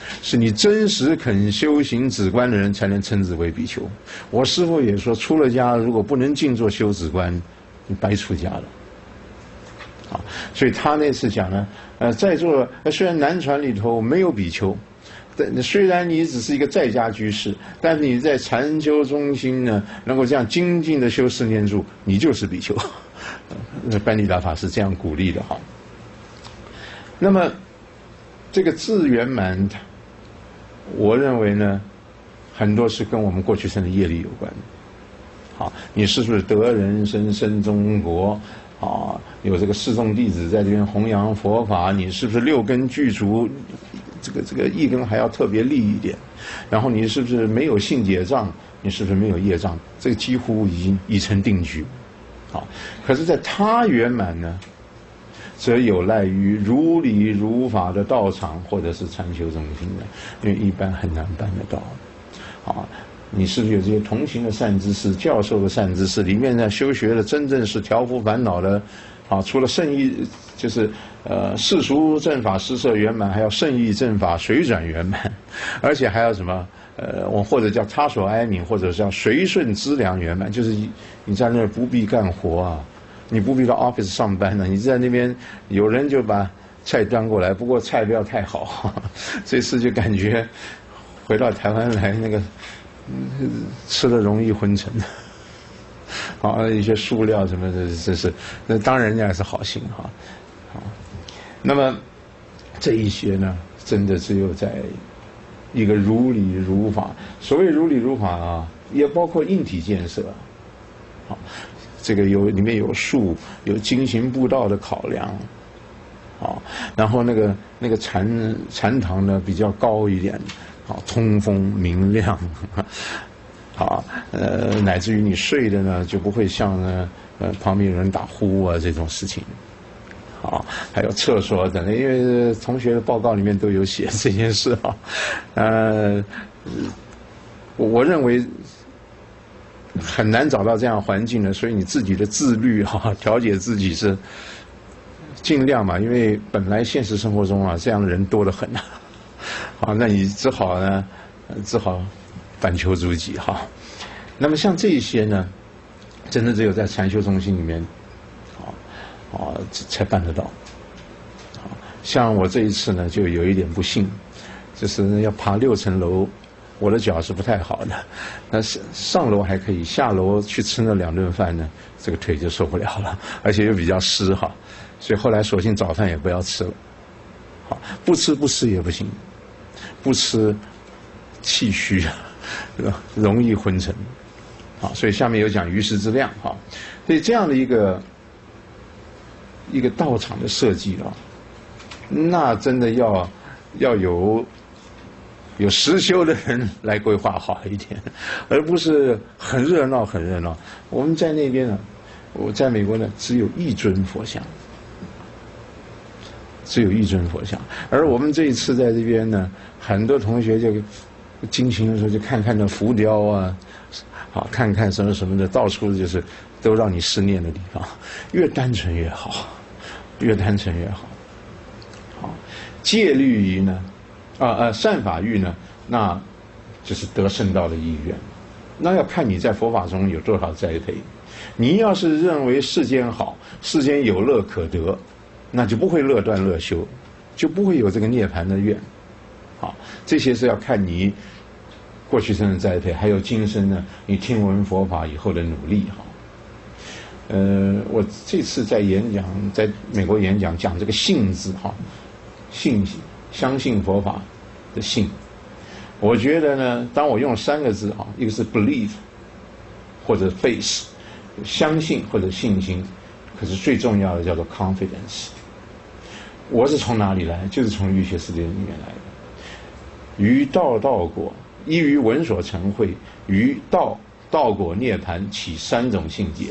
是你真实肯修行止观的人才能称之为比丘。我师父也说，出了家如果不能静坐修止观，你白出家了。啊，所以他那次讲呢，在座虽然南传里头没有比丘，但虽然你只是一个在家居士，但是你在禅修中心呢，能够这样精进的修四念住，你就是比丘。班尼达法师这样鼓励的哈。那么这个自圆满，我认为呢，很多是跟我们过去生的业力有关。好，你是不是得人身生中国？啊，有这个四众弟子在这边弘扬佛法，你是不是六根具足？这个一根还要特别利一点。然后你是不是没有性解障？你是不是没有业障？这个几乎已经已成定局。好，可是在他圆满呢，则有赖于如理如法的道场或者是禅修中心的，因为一般很难办得到。啊，你是不是有这些同行的善知识、教授的善知识？里面呢，修学的真正是调伏烦恼的，啊，除了圣意，就是世俗正法施设圆满，还要圣意正法水转圆满，而且还要什么？我或者叫他所哀悯，或者叫随顺资粮圆满，就是你在那儿不必干活啊，你不必到 office 上班呢，你在那边有人就把菜端过来，不过菜不要太好。这次就感觉回到台湾来，那个吃的容易昏沉。好，一些塑料什么的，这是那当然人家也是好心哈。好，那么这一些呢，真的只有在一个如理如法。所谓如理如法啊，也包括硬体建设。好，这个里面有树，有经行步道的考量。好，然后那个禅堂呢比较高一点，好，通风明亮。好，乃至于你睡的呢就不会像呢旁边有人打呼啊这种事情。好，还有厕所等等，因为同学的报告里面都有写这件事啊。我认为很难找到这样环境的，所以你自己的自律哈，调节自己是尽量嘛，因为本来现实生活中啊这样的人多得很啊。好，那你只好反求诸己哈。那么像这一些呢，真的只有在禅修中心里面，才办得到。像我这一次呢，就有一点不幸，就是要爬6层楼，我的脚是不太好的。但是上楼还可以，下楼去吃那2顿饭呢，这个腿就受不了了，而且又比较湿哈，所以后来索性早饭也不要吃了。好，不吃也不行，不吃气虚，容易昏沉。好，所以下面有讲于时之量哈，所以这样的一个道场的设计啊，那真的要有实修的人来规划好一点，而不是很热闹。我们在那边呢，我在美国呢，只有一尊佛像，而我们这一次在这边呢，很多同学就进行的时候就看看那浮雕啊，好，看看什么的，到处就是都让你思念的地方，越单纯越好。好，戒律仪呢，善法欲呢，那就是得圣道的意愿。那要看你在佛法中有多少栽培。你要是认为世间好，世间有乐可得，那就不会乐断乐修，就不会有这个涅槃的愿。好，这些是要看你过去生的栽培，还有今生呢，你听闻佛法以后的努力哈。我这次在美国演讲讲这个信字哈，相信佛法的信，我觉得呢，当我用3个字哈，一个是 believe 或者 faith， 相信或者信心，可是最重要的叫做 confidence。我是从哪里来？就是从欲学世界里面来的。于道果，依于闻所成会，于道果涅槃起3种性解。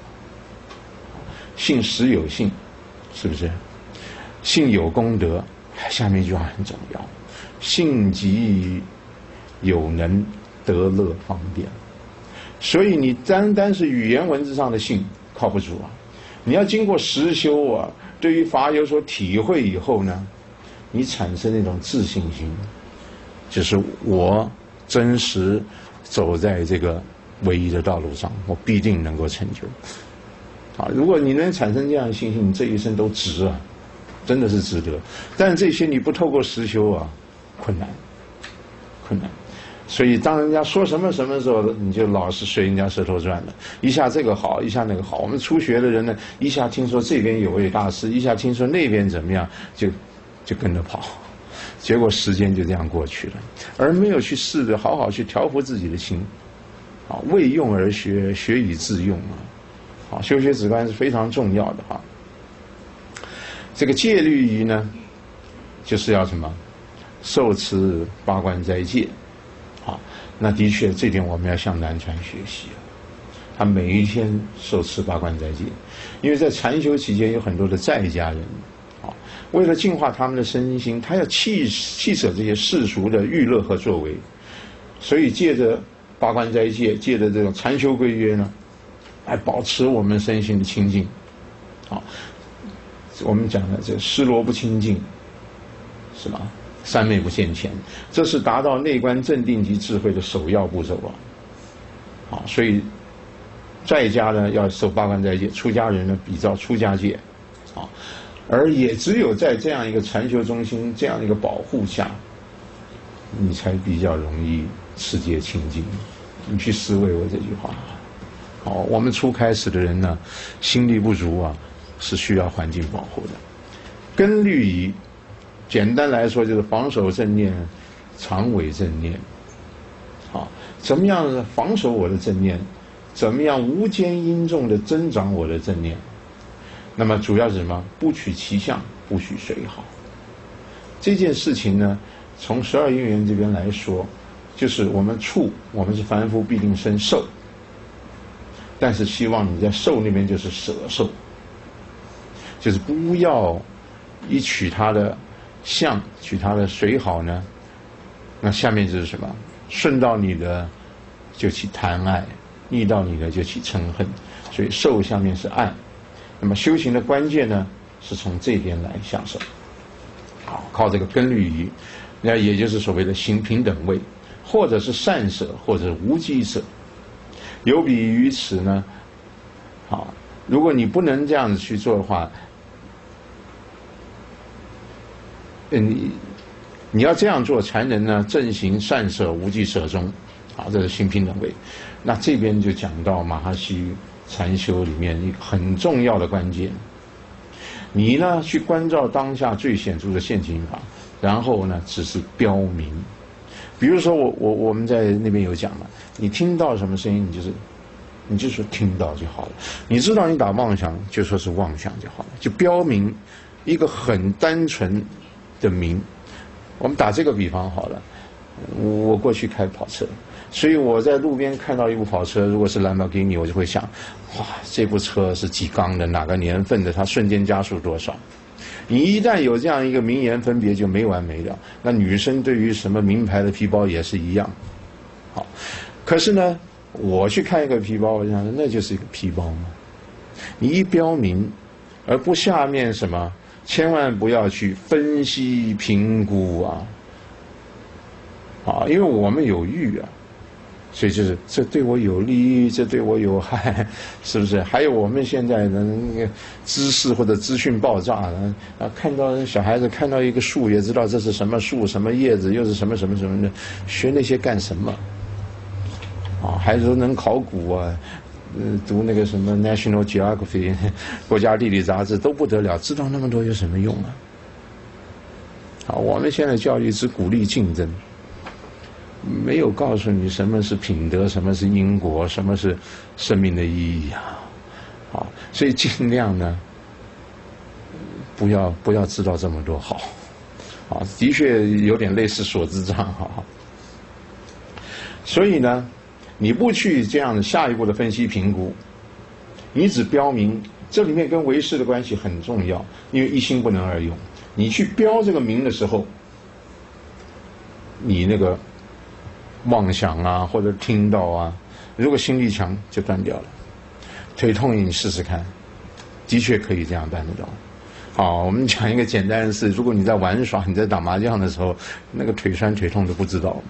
信实有信，是不是？信有功德，下面一句话很重要，信即有能得乐方便。所以你单是语言文字上的信靠不住啊，你要经过实修啊，对于法有所体会以后呢，你产生那种自信心， 就是我真实走在这个唯一的道路上，我必定能够成就。啊，如果你能产生这样的信心，你这一生都值啊，真的是值得。但这些你不透过实修啊，困难。所以当人家说什么什么时候，你就老是随人家舌头转了，一下这个好，一下那个好。我们初学的人呢，一下听说这边有位大师，一下听说那边怎么样，就跟着跑，结果时间就这样过去了，而没有去试着好好去调伏自己的心。啊，为用而学，学以致用啊。啊，修学止观是非常重要的哈。这个戒律仪呢，就是要什么？受持八关斋戒。啊，那的确这点我们要向南传学习啊。他每一天受持八关斋戒，因为在禅修期间有很多的在家人，啊，为了净化他们的身心，他要弃舍这些世俗的娱乐和作为，所以借着八关斋戒，借着这种禅修规约呢，来保持我们身心的清净。啊，我们讲的这尸罗不清净，是吧？三昧不现前，这是达到内观正定及智慧的首要步骤啊！好，所以在家呢要守八关斋戒，出家人呢比照出家戒，啊，而也只有在这样一个禅修中心这样一个保护下，你才比较容易持戒清净。你去思维我这句话。好，我们初开始的人呢，心力不足啊，是需要环境保护的。根律仪。简单来说就是防守正念，常违正念。好，怎么样防守我的正念？怎么样无间因重的增长我的正念？那么主要是什么？不取其相，不许谁好。这件事情呢，从12因缘这边来说，就是我们是凡夫必定生受，但是希望你在受那边就是舍受，就是不要一取他的相，取他的谁好呢？那下面就是什么？顺到你的就起贪爱，逆到你的就起嗔恨。所以受下面是爱。那么修行的关键呢，是从这边来下手。好，靠这个根律仪，那也就是所谓的行平等位，或者是善舍，或者是无记舍。有比于此呢，好，如果你不能这样子去做的话，你要这样做才能呢正行善舍无记舍中，好，这是行平等位。那这边就讲到马哈西禅修里面一个很重要的关键，你呢去关照当下最显著的现行法，然后呢只是标明。比如说我们在那边有讲嘛，你听到什么声音，你就说听到就好了。你知道你打妄想，就说是妄想就好了，就标明一个很单纯的名。我们打这个比方好了，我过去开跑车，所以我在路边看到一部跑车，如果是兰博基尼，我就会想，哇，这部车是几缸的，哪个年份的，它瞬间加速多少？你一旦有这样一个名言分别，就没完没了。那女生对于什么名牌的皮包也是一样。好，可是呢，我去看一个皮包，我想那就是一个皮包嘛。你一标明，而不下面什么？千万不要去分析评估啊！啊，因为我们有欲啊，所以就是这对我有利，这对我有害，是不是？还有我们现在的那个知识或者资讯爆炸了啊，看到小孩子看到一个树也知道这是什么树、什么叶子，又是什么什么什么的，学那些干什么？啊，孩子都能考古啊！读那个什么 National Geography 国家地理杂志都不得了，知道那么多有什么用啊？好，我们现在教育只鼓励竞争，没有告诉你什么是品德，什么是因果，什么是生命的意义啊！好，所以尽量呢，不要知道这么多好，啊，的确有点类似所知障哈。所以呢，你不去这样的下一步的分析评估，你只标明，这里面跟唯识的关系很重要，因为一心不能二用。你去标这个名的时候，你那个妄想啊，或者听到啊，如果心力强就断掉了。腿痛你试试看，的确可以这样办得到。 好，我们讲一个简单的事：如果你在玩耍、你在打麻将的时候，那个腿酸腿痛都不知道。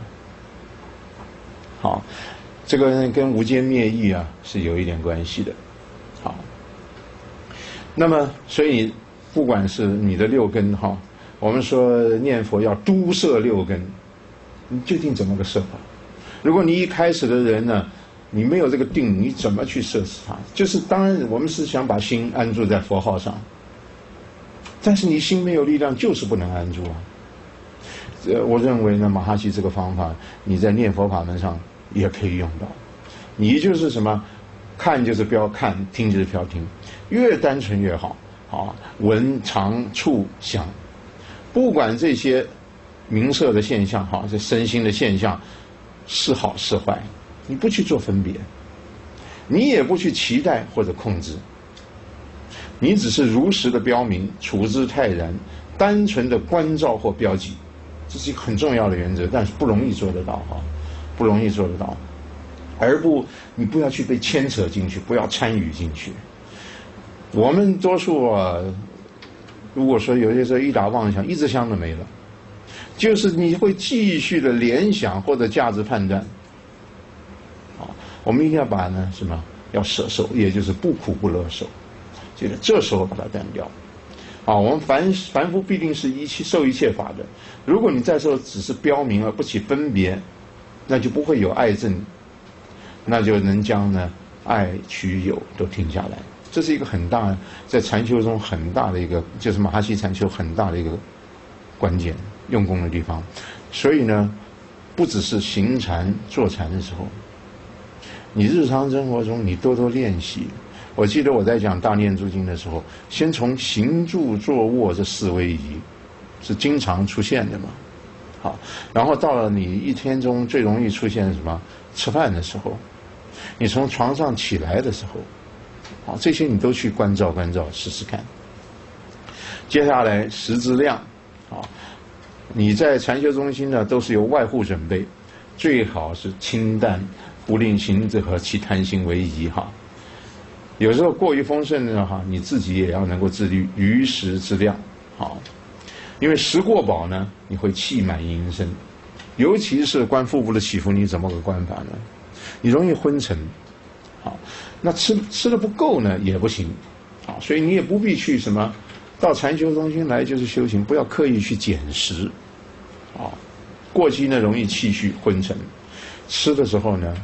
好，这个跟无间灭意啊是有一点关系的。好，那么所以不管是你的六根哈，我们说念佛要都摄六根，你究竟怎么个摄法？如果你一开始的人呢，你没有这个定，你怎么去摄持它？就是当然我们是想把心安住在佛号上。但是你心没有力量，就是不能安住啊。我认为呢，马哈希这个方法，你在念佛法门上也可以用到。你就是什么，看就是不要看，听就是不要听，越单纯越好啊。闻、尝、触、想，不管这些名色的现象哈，这身心的现象是好是坏，你不去做分别，你也不去期待或者控制。你只是如实的标明，处之泰然，单纯的关照或标记，这是一个很重要的原则，但是不容易做得到哈，不容易做得到。你不要去被牵扯进去，不要参与进去。我们多数啊，如果说有些时候一打妄想，一支香都没了，就是你会继续的联想或者价值判断。啊，我们一定要把呢什么要舍受，也就是不苦不乐受。这时候把它断掉，啊，我们凡夫必定是受一切法的。如果你在时候只是标明而不起分别，那就不会有爱憎，那就能将呢爱取有都停下来。这是一个很大，在禅修中很大的一个，就是马哈希禅修很大的一个关键用功的地方。所以呢，不只是行禅坐禅的时候，你日常生活中你多多练习。我记得我在讲大念珠经的时候，先从行住坐卧这4位仪是经常出现的嘛，好，然后到了你一天中最容易出现什么？吃饭的时候，你从床上起来的时候，好，这些你都去关照试试看。接下来食之量，啊，你在禅修中心呢都是由外护准备，最好是清淡，不令行者和其贪心为宜哈。有时候过于丰盛的哈，你自己也要能够自律余食之量，好，因为食过饱呢，你会气满盈身，尤其是观腹部的起伏，你怎么个观法呢？你容易昏沉，好，那吃的不够呢也不行，好，所以你也不必去什么到禅修中心来就是修行，不要刻意去减食，啊，过饥呢容易气虚昏沉，吃的时候呢，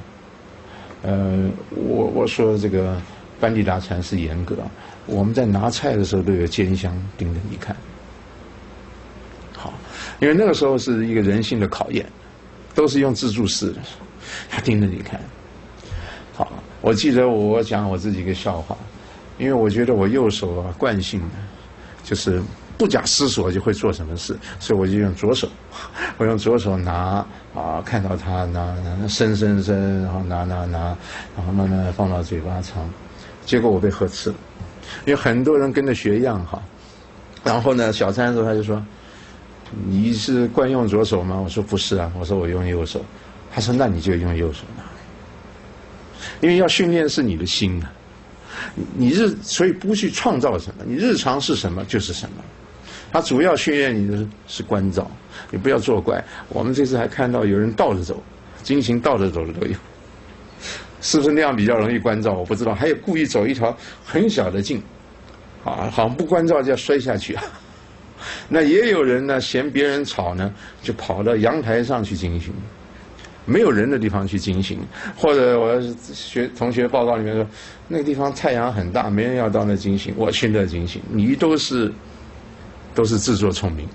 我说这个。班地达禅是严格，我们在拿菜的时候都有监香盯着你看，好，因为那个时候是一个人性的考验，都是用自助式的，他盯着你看。好，我记得我讲我自己一个笑话，因为我觉得我右手啊惯性的就是不假思索就会做什么事，所以我就用左手，我用左手拿啊，看到他拿伸，然后拿，然后慢慢放到嘴巴尝。结果我被呵斥了，因为很多人跟着学样哈，然后呢，小餐的时候他就说：“你是惯用左手吗？”我说：“不是啊，我说我用右手。”他说：“那你就用右手拿，因为要训练是你的心啊，所以不去创造什么，你日常是什么就是什么。他主要训练你的是关照，你不要作怪。我们这次还看到有人倒着走，经行倒着走的都有。”是不是那样比较容易关照？我不知道。还有故意走一条很小的径，啊，好像不关照就要摔下去啊。那也有人呢，嫌别人吵呢，就跑到阳台上去进行，没有人的地方去进行。或者我同学报告里面说，那个地方太阳很大，没人要到那进行，我去那进行。你都是自作聪明。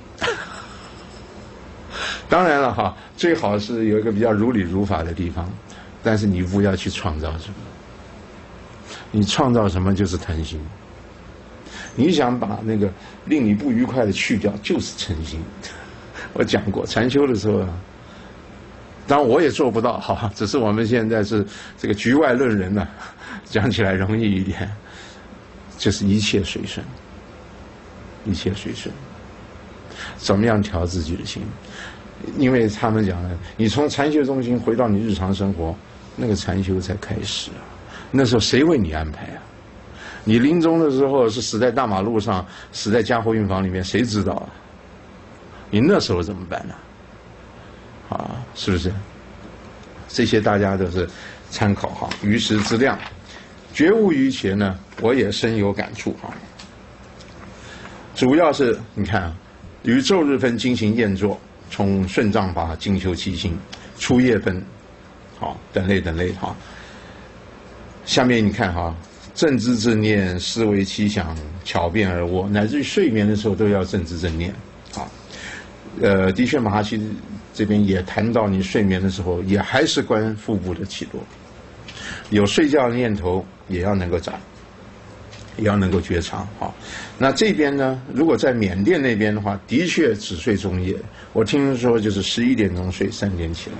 当然了哈，最好是有一个比较如理如法的地方。但是你不要去创造什么，你创造什么就是贪心。你想把那个令你不愉快的去掉，就是嗔心。我讲过禅修的时候啊，当然我也做不到，哈，只是我们现在是这个局外论人呢，讲起来容易一点，就是一切随顺，一切随顺。怎么样调自己的心？因为他们讲呢，你从禅修中心回到你日常生活，那个禅修才开始啊。那时候谁为你安排啊？ 你临终的时候是死在大马路上，死在加护病房里面，谁知道啊？你那时候怎么办呢？啊，是不是？这些大家都是参考哈，于时之量，觉悟于前呢，我也深有感触哈。主要是你看啊，于昼日分精行验作，从顺藏法精修七心，初夜分，好等类哈。下面你看哈，正知正念，思维七想，巧辩而卧，乃至于睡眠的时候都要正知正念啊。的确，马哈希这边也谈到，你睡眠的时候也还是观腹部的起落，有睡觉的念头也要能够长，也要能够觉察。好，那这边呢，如果在缅甸那边的话，的确只睡中夜，我听说就是11点钟睡，3点起来，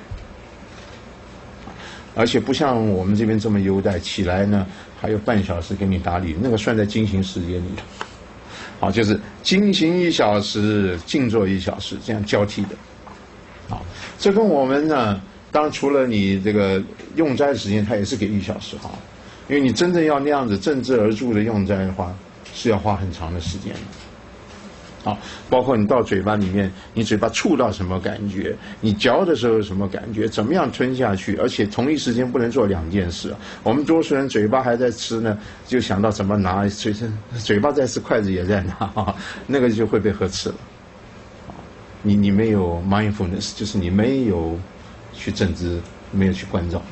而且不像我们这边这么优待，起来呢还有半小时给你打理，那个算在经行时间里头。好，就是经行1小时，静坐1小时，这样交替的。好，这跟我们呢，当然除了你这个用斋时间，它也是给1小时哈，因为你真正要那样子正知而住的用斋的话，是要花很长的时间的。好，包括你到嘴巴里面，你嘴巴触到什么感觉，你嚼的时候有什么感觉，怎么样吞下去，而且同一时间不能做2件事。我们多数人嘴巴还在吃呢，就想到怎么拿，嘴巴在吃，筷子也在拿，那个就会被呵斥了。你没有 mindfulness， 就是你没有去正知，没有去关照。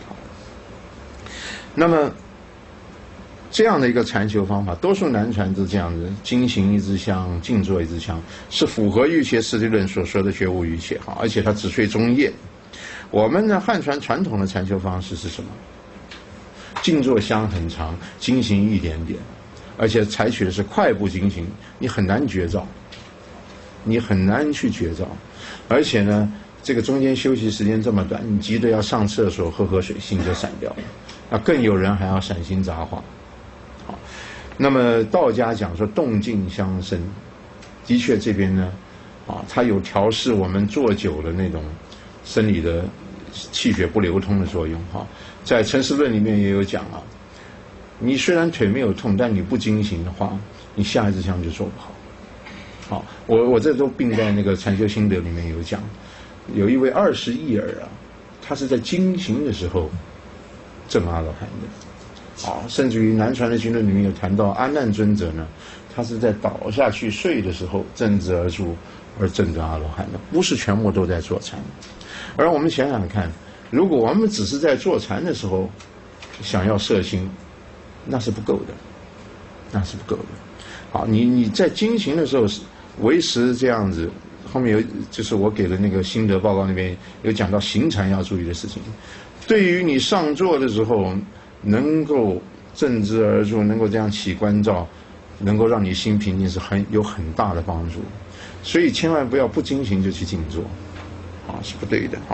那么这样的一个禅修方法，多数南传都这样子，精行一支香，静坐一支香，是符合瑜伽师地论所说的觉悟瑜伽哈，而且它只睡中夜。我们呢，汉传传统的禅修方式是什么？静坐香很长，精行一点点，而且采取的是快步精行，你很难觉照，你很难去觉照，而且呢，这个中间休息时间这么短，你急着要上厕所喝水，心就散掉了。那更有人还要闪心杂话。好，那么道家讲说动静相生，的确这边呢，它有调适我们坐久了那种生理的气血不流通的作用哈。在陈思论里面也有讲啊，你虽然腿没有痛，但你不精行的话，你下一支香就做不好。好，我这都并在那个禅修心得里面有讲，有一位20亿儿啊，他是在精行的时候证阿罗汉的。好，甚至于南传的经论里面有谈到阿难尊者呢，他是在倒下去睡的时候正知而住而证得阿罗汉的，不是全部都在坐禅。而我们想想看，如果我们只是在坐禅的时候想要摄心，那是不够的，那是不够的。好，你在精行的时候维持这样子，后面有就是我给的那个心得报告那边有讲到行禅要注意的事情。对于你上座的时候能够正知而住，能够这样起观照，能够让你心平静，是有很大的帮助。所以千万不要不精行就去静坐，是不对的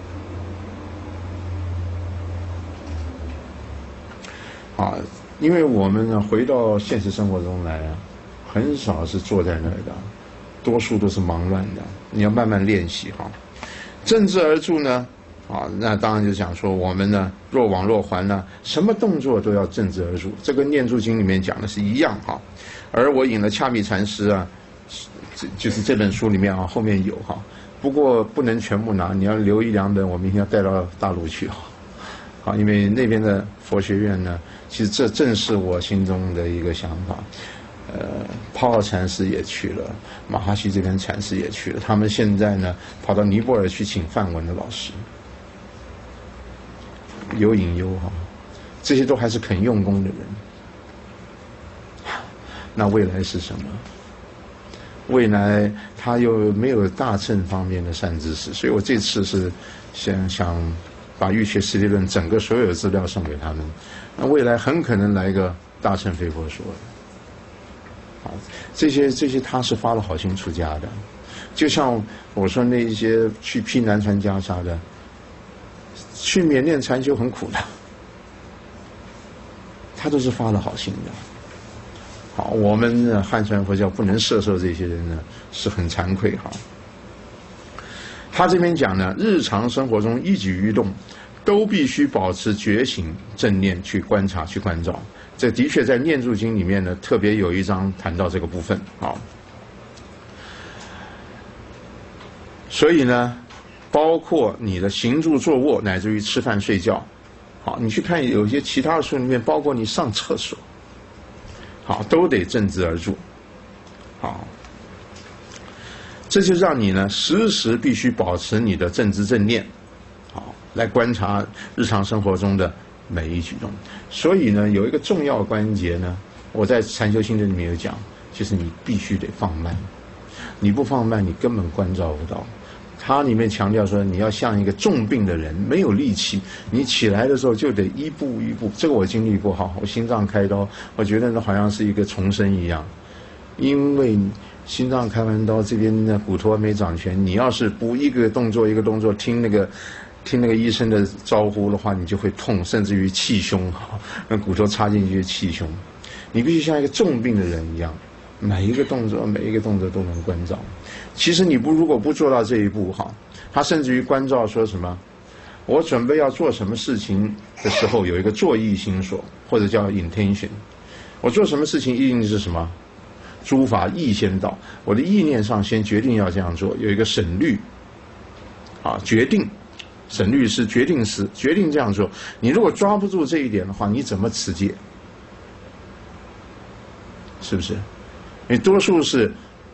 因为我们呢回到现实生活中来啊，很少是坐在那儿的，多数都是忙乱的。你要慢慢练习正知而住呢。那当然就讲说我们呢，若往若还呢，什么动作都要正知而住，这跟《念住经》里面讲的是一样而我引了恰密禅师啊，就是这本书里面后面有不过不能全部拿，你要留1、2本，我明天要带到大陆去因为那边的佛学院呢，其实这正是我心中的一个想法。泡奥禅师也去了，马哈希这边禅师也去了，他们现在呢跑到尼泊尔去请梵文的老师。有隐忧这些都还是肯用功的人。那未来是什么？未来他又没有大乘方面的善知识，所以我这次是想把瑜伽师地论整个所有资料送给他们。那未来很可能来一个大乘非佛说的。这些他是发了好心出家的，就像我说那一些去批南传袈裟的，去缅甸禅修很苦的，他都是发了好心的。我们汉传佛教不能摄受这些人呢，是很惭愧他这边讲呢，日常生活中一举一动都必须保持觉醒正念去观察去关照， 这的确在《念住经》里面呢，特别有一章谈到这个部分啊。所以呢，包括你的行住坐卧，乃至于吃饭睡觉，好，你去看有一些其他的书里面，包括你上厕所，好，都得正直而住，好，这就让你呢时时必须保持你的正知正念，好，来观察日常生活中的每一举动。所以呢，有一个重要关节呢，我在禅修心得里面有讲，就是你必须得放慢，你不放慢，你根本关照不到。它里面强调说，你要像一个重病的人，没有力气，你起来的时候就得一步一步。这个我经历过，哈，我心脏开刀，我觉得呢好像是一个重生一样，因为心脏开完刀，这边的骨头还没长全，你要是不一个动作一个动作听那个医生的招呼的话，你就会痛，甚至于气胸，哈，那骨头插进去就气胸。你必须像一个重病的人一样，每一个动作都能关照。其实你如果不做到这一步，哈，他甚至于关照说什么，我准备要做什么事情的时候，有一个作意心所，或者叫 intention。我做什么事情一定是什么？诸法意先到，我的意念上先决定要这样做，有一个审虑，啊，决定，审虑是决定时，决定这样做。你如果抓不住这一点的话，你怎么持戒？是不是？因为多数是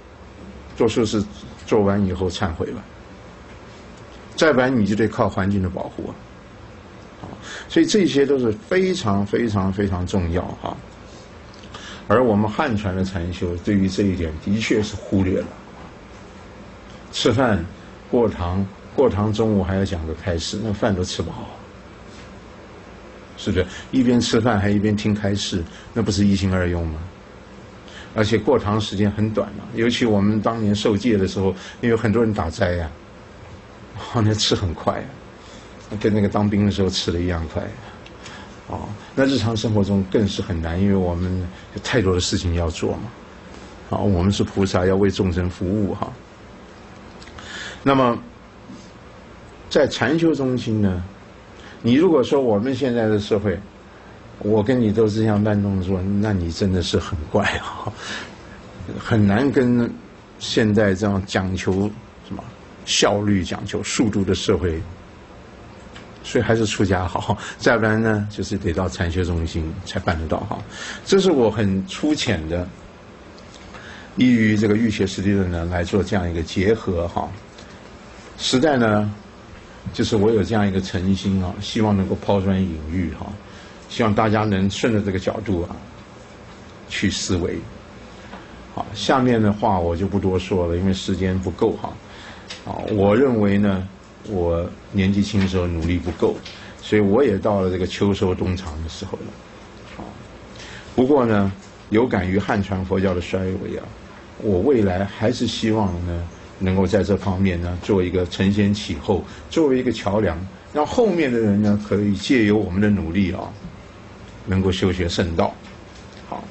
做完以后忏悔了，再不然你就得靠环境的保护啊。所以这些都是非常非常非常重要哈。而我们汉传的禅修对于这一点的确是忽略了。吃饭过堂中午还要讲个开示，那饭都吃不好，是不是？一边吃饭还一边听开示，那不是一心二用吗？而且过堂时间很短嘛，尤其我们当年受戒的时候，因为很多人打斋呀，那吃很快啊，跟那个当兵的时候吃的一样快。那日常生活中更是很难，因为我们有太多的事情要做嘛。我们是菩萨，要为众生服务哈。那么，在禅修中心呢，你如果说我们现在的社会，我跟你都是这样慢动作，那你真的是很怪啊，很难跟现在这样讲求什么效率、讲求速度的社会。所以还是出家好，再不然呢，就是得到禅修中心才办得到哈。这是我很粗浅的，依于这个欲学实地论呢来做这样一个结合哈。实在呢，就是我有这样一个诚心啊，希望能够抛砖引玉哈，希望大家能顺着这个角度啊去思维。好，下面的话我就不多说了，因为时间不够哈。我认为呢，我年纪轻的时候努力不够，所以我也到了这个秋收冬藏的时候了。不过呢，有感于汉传佛教的衰微啊，我未来还是希望呢，能够在这方面呢做一个承先启后，作为一个桥梁，让后面的人呢可以借由我们的努力啊，能够修学圣道。好，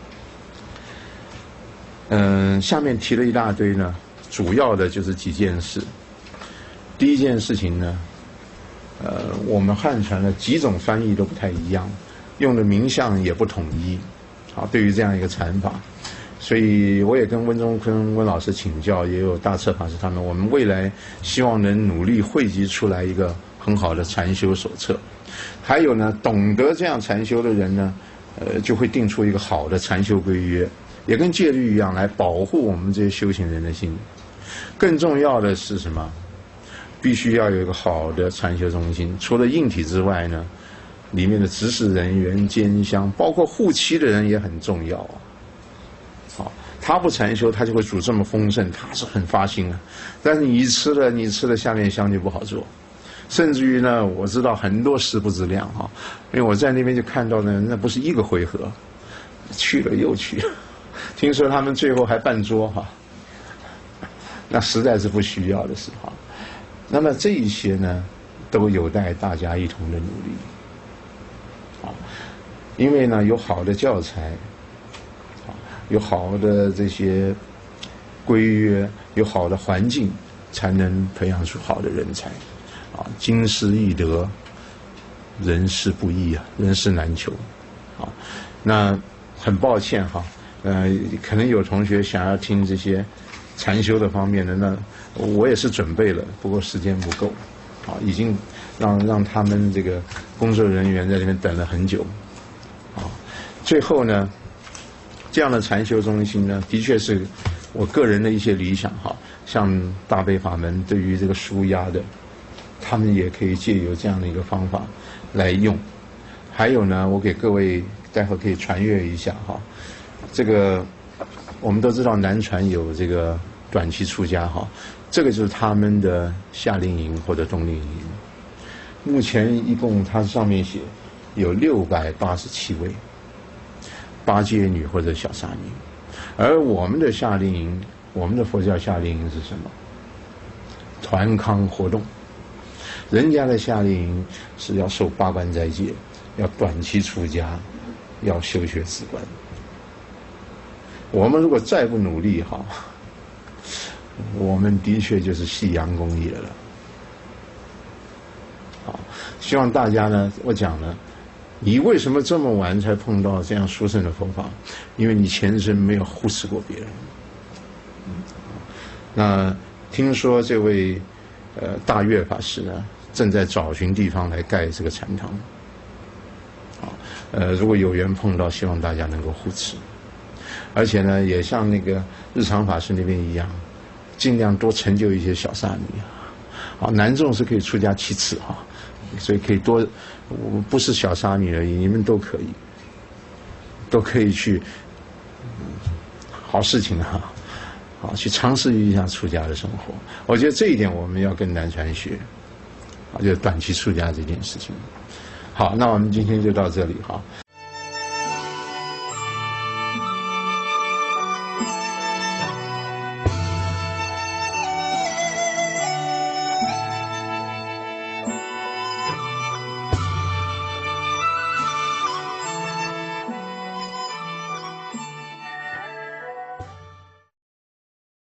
下面提了一大堆呢，主要的就是几件事。第一件事情呢，我们汉传的几种翻译都不太一样，用的名相也不统一。好，对于这样一个禅法，所以我也跟温中坤温老师请教，也有大彻法师他们，我们未来希望能努力汇集出来一个很好的禅修手册。还有呢，懂得这样禅修的人呢，就会定出一个好的禅修规约，也跟戒律一样来保护我们这些修行人的心。更重要的是什么？必须要有一个好的禅修中心，除了硬体之外呢，里面的执事人员、监香，包括护期的人也很重要啊。好，他不禅修，他就会煮这么丰盛，他是很发心啊。但是你吃了下面香就不好做，甚至于呢，我知道很多食不知量哈，因为我在那边就看到呢，那不是一个回合，去了又去，听说他们最后还办桌哈，那实在是不需要的事哈。那么这一些呢，都有待大家一同的努力，因为呢有好的教材，有好的这些规约，有好的环境，才能培养出好的人才。经师易得，人事不易啊，人事难求。 好，那很抱歉哈，可能有同学想要听这些禅修的方面的，那我也是准备了，不过时间不够，好，已经让他们这个工作人员在这边等了很久，好，最后呢，这样的禅修中心呢，的确是我个人的一些理想哈，像大悲法门对于这个舒压的，他们也可以借由这样的一个方法来用。还有呢，我给各位待会可以传阅一下哈，这个我们都知道南传有这个短期出家哈，这个就是他们的夏令营或者冬令营。目前一共它上面写有687位八戒女或者小沙弥，而我们的夏令营，我们的佛教夏令营是什么？团康活动。人家的夏令营是要受8关斋戒，要短期出家，要修学4关。我们如果再不努力哈，我们的确就是夕阳工业了。好，希望大家呢，我讲了，你为什么这么晚才碰到这样殊胜的佛法？因为你前生没有护持过别人。那听说这位大月法师呢，正在找寻地方来盖这个禅堂。好，如果有缘碰到，希望大家能够护持。而且呢，也像那个日常法师那边一样，尽量多成就一些小沙弥。好，男众是可以出家7次哈，所以可以多，不是小沙弥而已，你们都可以去，好事情哈，好去尝试一下出家的生活。我觉得这一点我们要跟南传学，啊，就是短期出家这件事情。好，那我们今天就到这里哈。